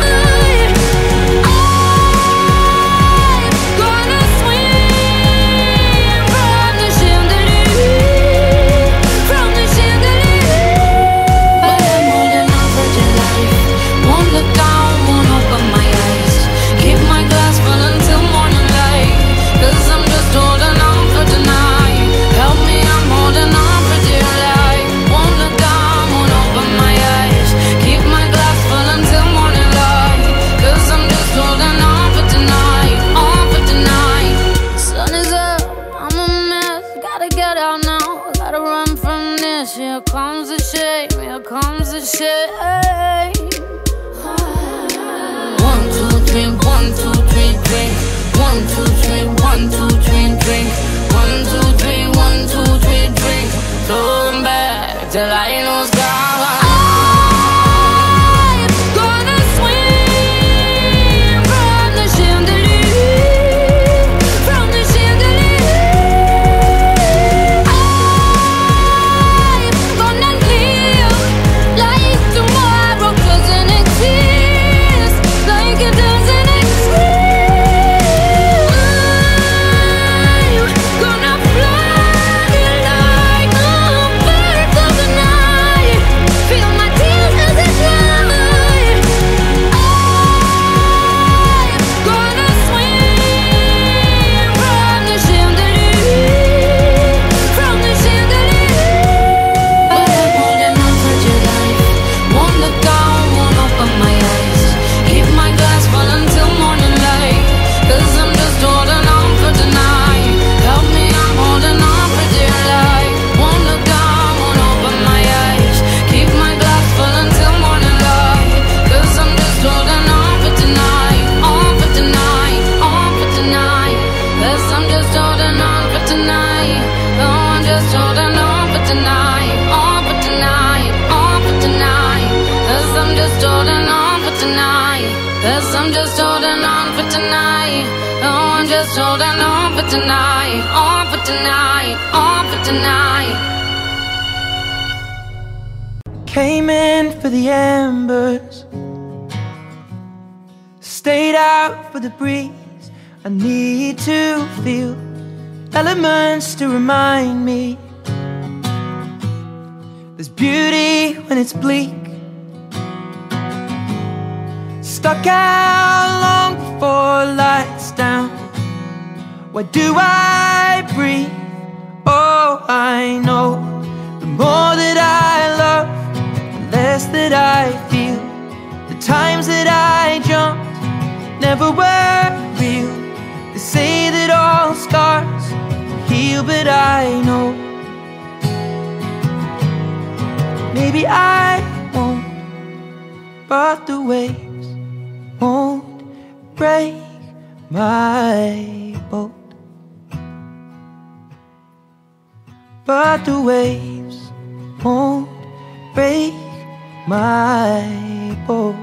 I'm gonna swim from the chandelier, from the chandelier. But I'm holding on for dear life. Won't look down, won't open my eyes. Keep my glass full until morning light. 'Cause I'm just holding on for tonight. Help me, I'm holding on for dear life. Won't look down, won't open my eyes. Keep my glass full until morning light. 'Cause I'm just holding on for tonight, on for tonight. Sun is up, I'm a mess. Gotta get out now, gotta run from this. Here comes the shame, here comes the shame. 1, 2, 3, 1, 2, 3, drink. 1, 2, 3, 1, 2, 3, drink. 1, 2, 3, 1, 2, 3, drink. Turn back till I lose God. I'm gonna swim from the chandelier, from the chandelier. I'm gonna live like tomorrow doesn't exist, like it doesn't exist. I'm gonna fly like a bird of the night. Feel my tears as they fly. I'm gonna swim from the chandelier, from the chandelier. But I'm holding on for dear life. Won't look down, won't open my eyes. Keep my glass full until morning light. 'Cause I'm just holding on for tonight. Help me, I'm holding on for dear life. Won't look down, won't open my eyes. Keep my glass full until morning light. 'Cause I'm just holding on for tonight, on for tonight, on for tonight. 'Cause I'm just holding on for tonight. Oh, I'm just holding on for tonight, on for tonight, on for tonight. 'Cause I'm just holding on for tonight. 'Cause I'm just holding on for tonight. Oh, I'm just holding on for tonight, on for tonight, on for tonight. Came in for the embers, stayed out for the breeze. I need to feel elements to remind me there's beauty when it's bleak. Stuck out long before lights down. Why do I breathe? Oh, I know the more that I love, the less that I feel. The times that I jumped never were real. They say that all scars heal, but I know maybe I won't, but the waves won't break my boat. But the waves won't break my boat.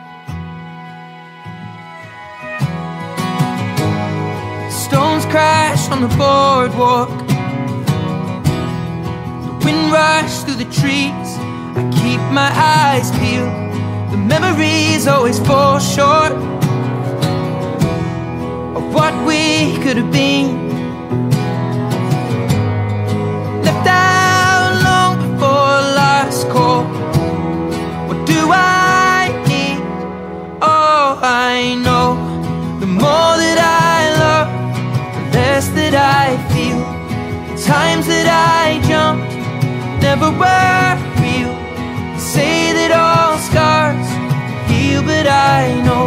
Stones crash on the boardwalk. The wind rushes through the trees. I keep my eyes peeled. The memories always fall short of what we could have been. Left out long before last call. What do I need? Oh, I know the more that I love, the less that I feel. The times that I jumped never were real. They say that all scars heal, but I know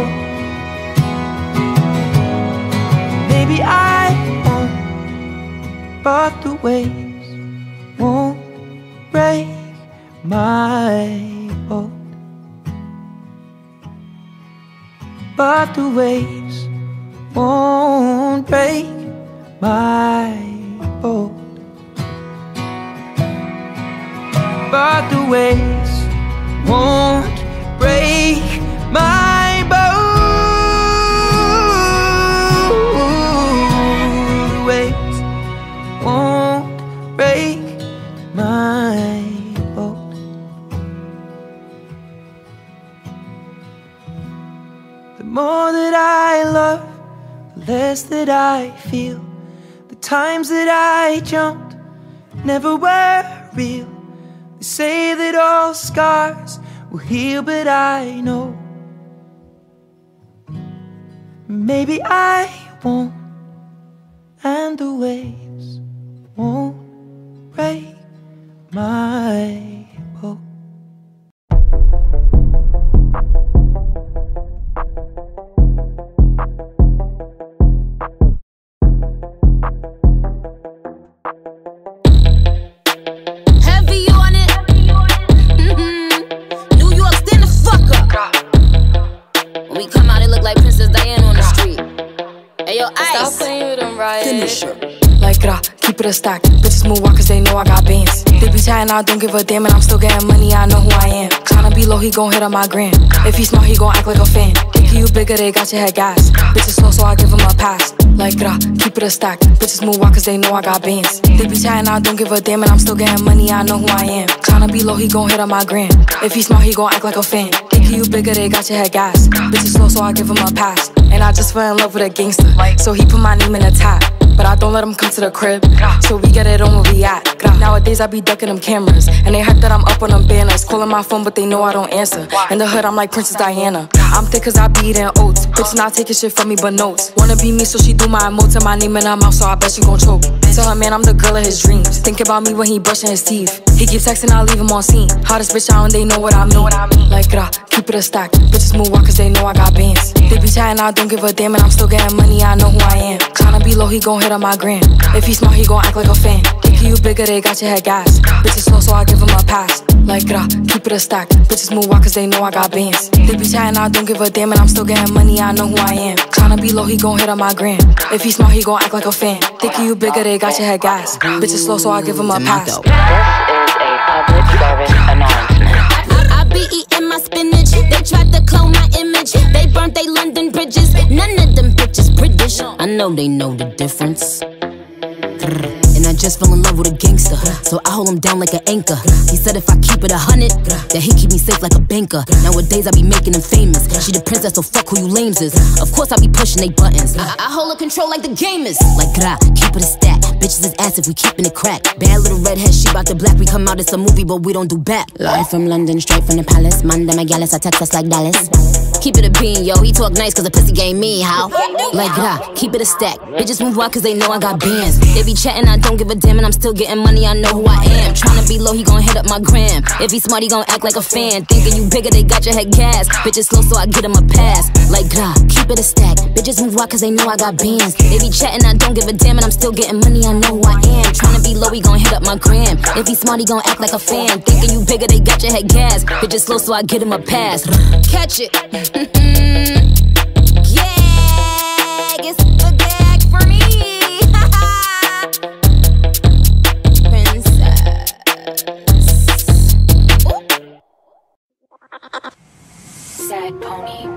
maybe I won't, but the waves won't break my boat. But the waves won't break my boat. But the waves won't break my boat. The waves won't break my boat. The more that I love, the less that I feel. The times that I jumped never were real. They say that all scars will heal, but I know maybe I won't, and the waves won't break my boat. Heavy on it. New York, stand the fuck up. When we come out, it look like Princess Diana on the street. Hey, yo, Ice. Stop playing with them, right? Like keep it a stack. Bitches move walk cause they know I got bands. They be chatting, I don't give a damn, and I'm still getting money, I know who I am. Tryna be low, he gon' hit on my gram. If he smart, he gon' act like a fan. Thinking you bigger, they got your head gas. Bitches slow, so I give him a pass. Like keep it a stack. Bitches move walk cause they know I got bands. They be chatting, I don't give a damn, and I'm still getting money, I know who I am. Tryna be low, he gon' hit on my gram. If he smart, he gon' act like a fan. Thinking you bigger, they got your head gas. Bitches slow, so I give him a pass. And I just fell in love with a gangster, so he put my name in the tag. But I don't let him come to the crib, so we get it on where we at. Nowadays I be ducking them cameras, and they hype that I'm up on them banners. Calling my phone but they know I don't answer. In the hood I'm like Princess Diana. I'm thick cause I be eating oats. Bitch not taking shit from me but notes. Wanna be me so she do my emotes and my name in her mouth, so I bet she gon' choke. Tell her man I'm the girl of his dreams. Think about me when he brushing his teeth. He keep texting, I leave him on scene. Hottest bitch out and they know what I mean. Like keep it a stack. Bitches move walk cause they know I got bands. They be chatting, I don't give a damn, and I'm still getting money, I know who I am. Tryna be low, he gon' hit on my gram. If he smart, he gon' act like a fan. Thinking you bigger, they got your head gas. Bitches slow, so I give him a pass. Like keep it a stack. Bitches move walk cause they know I got bands. They be chatting, I don't give a damn, and I'm still getting money, I know who I am. Tryna be low, he gon' hit on my gram. If he smart, he gon' act like a fan. Thinking you bigger, they got your head gas. Bitches slow, so I give him a pass. This is a public service announcement. I be eating my spinach. They tried to clone my image. They burnt they London bridges. None of them bitches British. I know they know the difference. And I just just fell in love with a gangster, so I hold him down like an anchor. He said if I keep it 100, that he keep me safe like a banker. Nowadays I be making him famous. She the princess, so fuck who you lames is. Of course I be pushing they buttons. I hold her control like the gamers. Like gra, keep it a stack. Bitches is ass if we keepin' it crack. Bad little redhead, she bout the black. We come out, it's a movie, but we don't do back. Live from London, straight from the palace. Monday, my gallus, I text us like Dallas. Keep it a bean, yo. He talk nice cause the pussy game mean, how? Like gra, keep it a stack. Bitches move out cause they know I got bands. They be chatting, I don't give a damn, and I'm still getting money, I know who I am. Tryna be low, he gon' hit up my gram. If he smart, he gon' act like a fan. Thinking you bigger, they got your head gas. Bitches slow, so I get him a pass. Like gra, keep it a stack. Bitches move out cause they know I got bands. They be chatting, I don't give a damn, and I'm still getting money, I know who I am. Tryna be low, he gon' hit up my gram. If he smart, he gon' act like a fan. Thinking you bigger, they got your head gas. Bitches slow, so I get him a pass. Catch it. Yeah, it's a gag for me. Princess. Sad pony.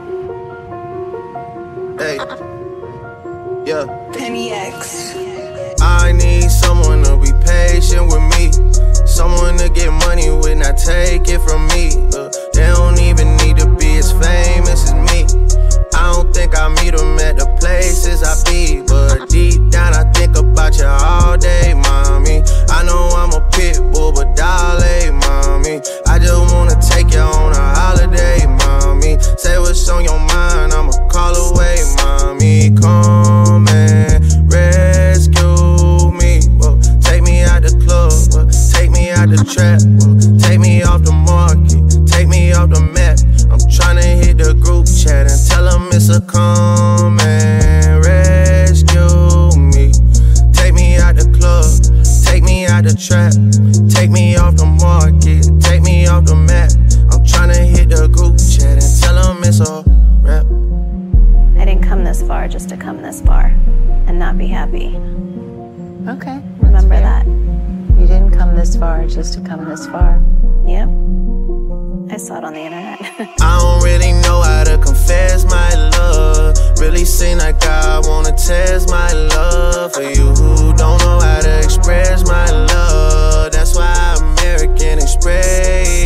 Hey, yeah. Penny X. I need someone to be patient with me. Someone to get money with, not take it from me. They don't even need to be as famous as me. I don't think I meet them at the places I be, but deep down I think about you all day, mommy. I know I'm a pit bull, but darling, mommy, I just wanna take you on a holiday, mommy. Say what's on your mind, I'ma call away, mommy. Come and rescue me. Whoa, take me out the club, whoa, take me out the trap, whoa, take me off the market, take me off the map. I'm tryna hit the group chat and tell them it's a come and rescue me. Take me out the club, take me out the trap, take me off the market, take me off the map. I'm tryna hit the group chat and tell them it's a rap. I didn't come this far just to come this far and not be happy. Okay. Remember that. You didn't come this far just to come this far. Yep. I saw it on the internet. I don't really know how to confess my love. Really seem like I wanna test my love for you who don't know how to express my love. That's why American Express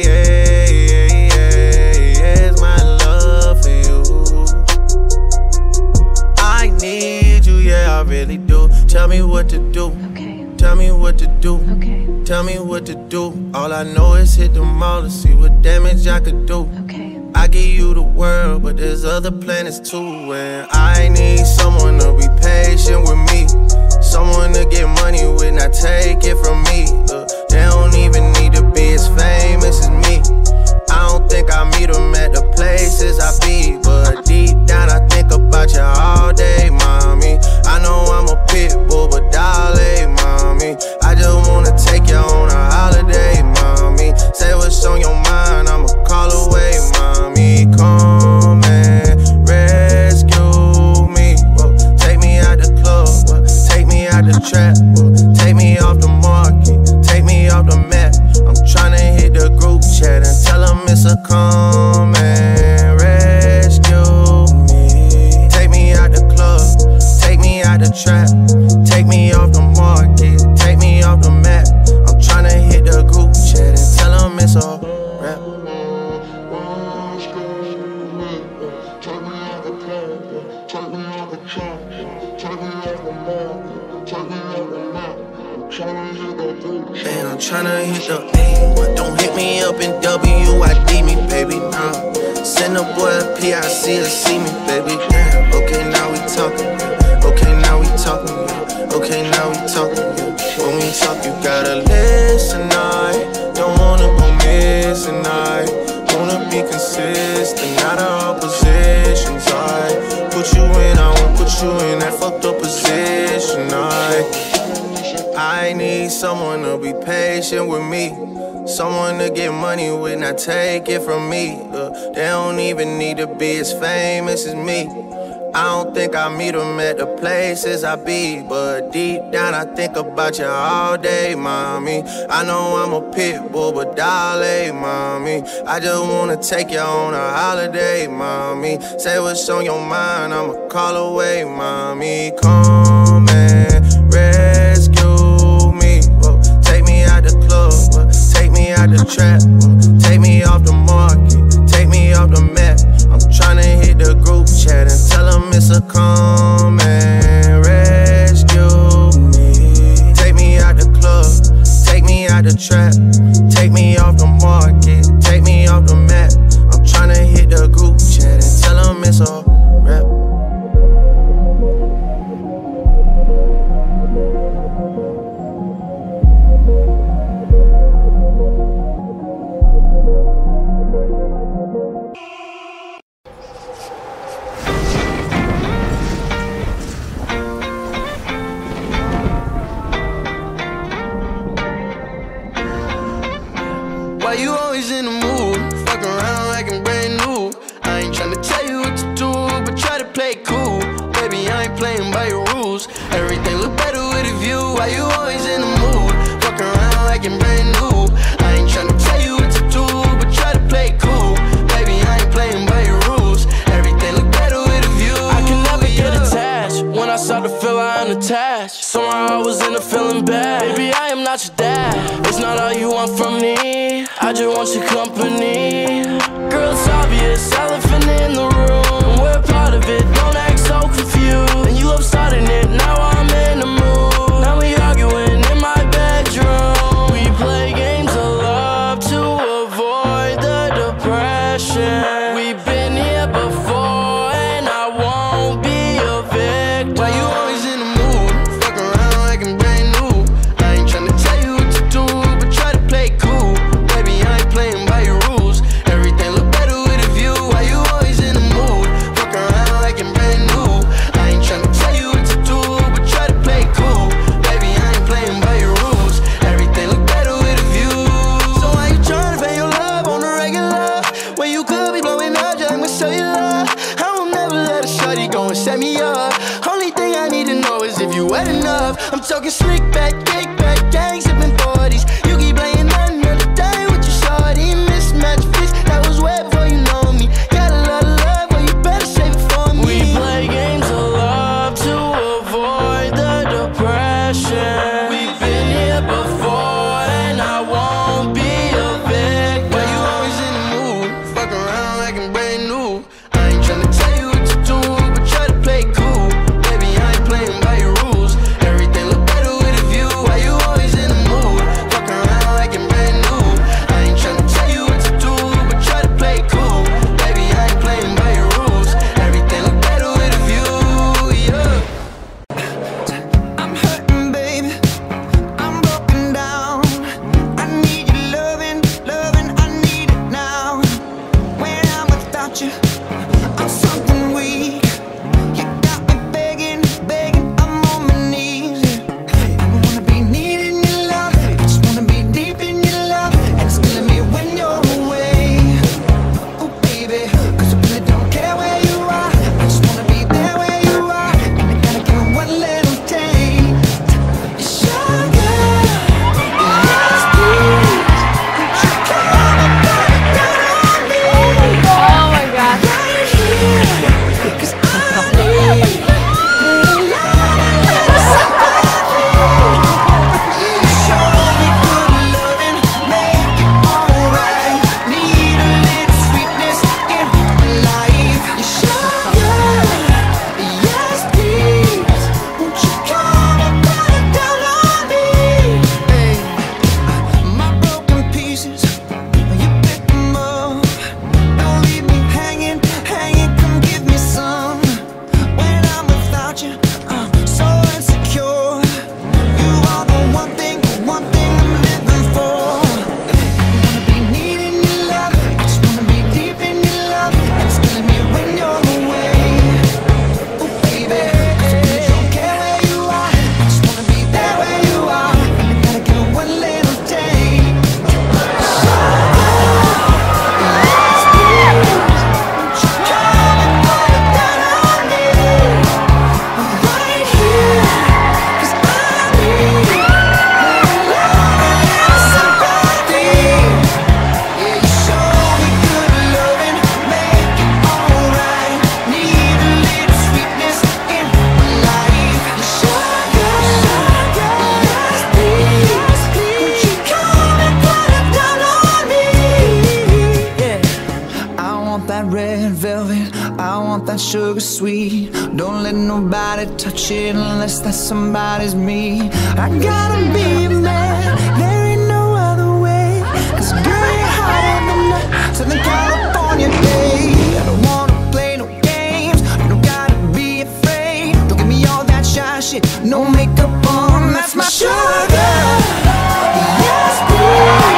my love for you. I need you, yeah, I really do. Tell me what to do. Okay. Tell me what to do. Okay. Tell me what to do. All I know is hit the mall to see what damage I could do. Okay. I give you the world, but there's other planets too. And I need someone to be patient with me. Someone to get money with, not take it from me. They don't even need to be as famous as me. I don't think I meet them at the places I be, but deep down I think about you all day, mommy. I know I'm a pit bull, but darling, mommy, I just wanna take you on a holiday, mommy. Say what's on your mind, I'ma call away, mommy. Come and rescue me. Whoa, take me out the club, whoa, take me out the trap, whoa, take me off the market, take me off the map. I'm tryna hit the group chat and tell them it's a come and rescue me. Take me out the club, take me out the trap, take me off the market, take me off the map. I'm tryna hit the group chat and tell them it's a rap. And I'm tryna hit the A. Don't hit me up in WID me, baby, nah. Send a boy a PIC to see me, baby, damn. Okay, now we talking, okay, now we talking, okay, now we talking. When we talk, you gotta listen, I don't wanna go missing, I wanna be consistent, not all positions, I put you in, I won't put you in that fucked up position, I need someone to be patient with me. Someone to get money with, not take it from me. They don't even need to be as famous as me. I don't think I meet them at the places I be, but deep down I think about you all day, mommy. I know I'm a pit bull, but darling, mommy, I just wanna take you on a holiday, mommy. Say what's on your mind, I'ma call away, mommy. Come and rescue out the trap, take me off the market, take me off the map. I'm tryna hit the group chat and tell them it's a come and rescue me. Take me out the club, take me out the trap, take me off the market, take me off the map. I'm tryna hit the group chat and tell them it's a rap. Why you always in the mood? Fuck around like I'm brand new. I ain't tryna tell you what to do, but try to play it cool. Baby, I ain't playing by your rules. Everything look better with a view. Why you always in the mood? Fuck around like I'm brand new. I ain't tryna tell you what to do, but try to play it cool. Baby, I ain't playing by your rules. Everything look better with a view. I can never get attached. When I start to feel I'm unattached, somehow I was in a feeling bad. Baby, I am not your dad. It's not all you want from me. I just want your company. Girl, it's obvious, elephant in the room. We're part of it, don't act so confused. And you love starting it, now I'm in the mood. Now we arguing in my bedroom. We play games of love to avoid the depression. We've been here before and I won't be a victim. Why you always in the mood? Fuck around like I'm brand new. I ain't tryna tell you what to do, but try to play it cool. Baby, I ain't playing by your rules. Everything look better with a view. Why you always in the mood? Fuck around like I'm brand new. I ain't tryna tell you what to do, but try to play it cool. Baby, I ain't playing by your rules. Everything look better with a view. So why you tryna pay your love on the regular when you could be blowing up just with cellular? I will never let a shawty go and set me up. Only thing I need to know is if you wet enough. I'm talking slick back, kick back, gang sipping 40s. You keep playing another day with your shawty. Mismatch fish, that was way before you know me. Got a lot of love, but you better save it for me. We play games of love to avoid the depression. We've been here before and I won't be a victim. Why you always in the mood? Fuck around like I'm brand new. I ain't tryna tell you what to do, but try to play it cool. Baby, I ain't playing by your rules. Everything look better with a view. that red velvet, I want that sugar sweet. Don't let nobody touch it unless that somebody's me. I gotta be a man, there ain't no other way. Cause girl, you're hotter than that Southern California day. I don't wanna play no games, you don't gotta be afraid. Don't give me all that shy shit, no makeup on, that's my sugar. Yes, please.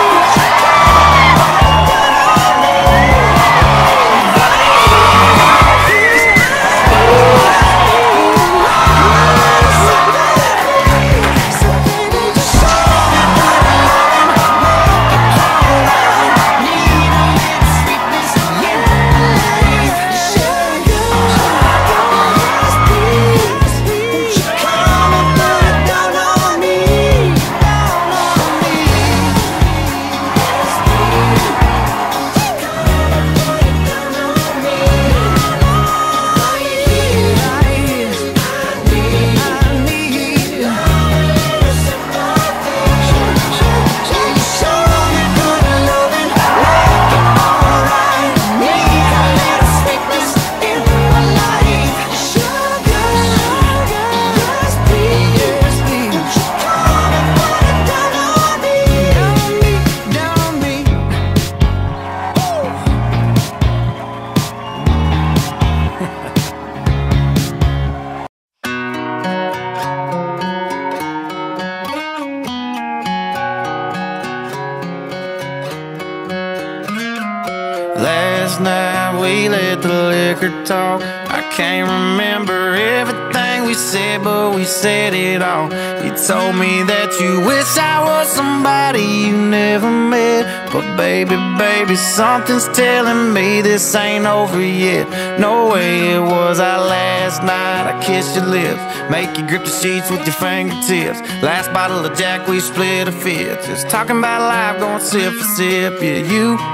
Last night we let the liquor talk. I can't remember everything we said, but we said it all. You told me that you wish I was somebody you never met. But baby, baby, something's telling me this ain't over yet. No way it was our last night. I kissed your lips, make you grip the sheets with your fingertips. Last bottle of Jack, we split a fifth. Just talking about life, going sip for sip. Yeah,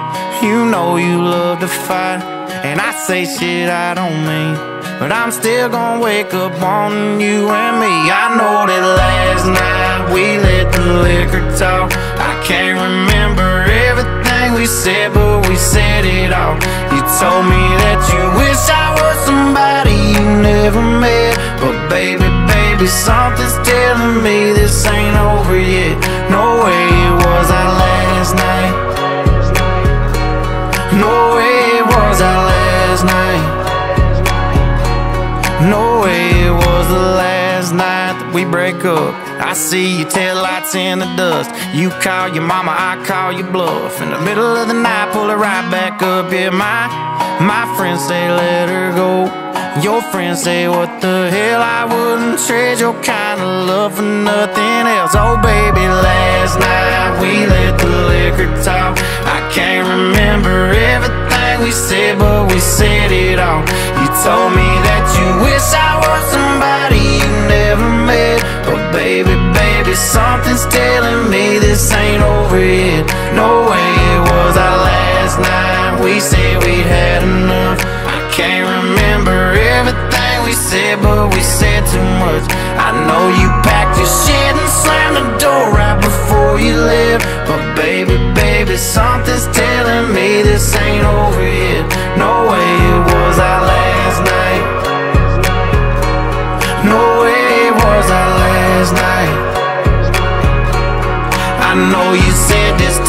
you know you love to fight, and I say shit I don't mean, but I'm still gonna wake up wanting you and me. I know that last night we let the liquor talk. I can't remember everything we said, but we said it all. You told me that you wish I was somebody you never met. But baby, baby, something's telling me this ain't over yet. No way it was our last night. No way it was our last night. No way it was the last night that we break up. I see your taillights in the dust. You call your mama, I call your bluff. In the middle of the night, pull it right back up. Yeah, my friends say let her go. Your friends say what the hell, I wouldn't trade your kind of love for nothing else. Oh baby, last night we let the liquor talk. I can't remember everything we said, but we said it all. You told me that you wish I was somebody you never met. But baby, baby, something's telling me this ain't over yet. No way it was our last night. We said we'd had enough. I can't remember everything we said, but we said too much. I know you packed your shit and slammed the door right before you left. But baby, baby, something's telling me this ain't over yet. No way it was our last night. No way it was our last night. I know you said this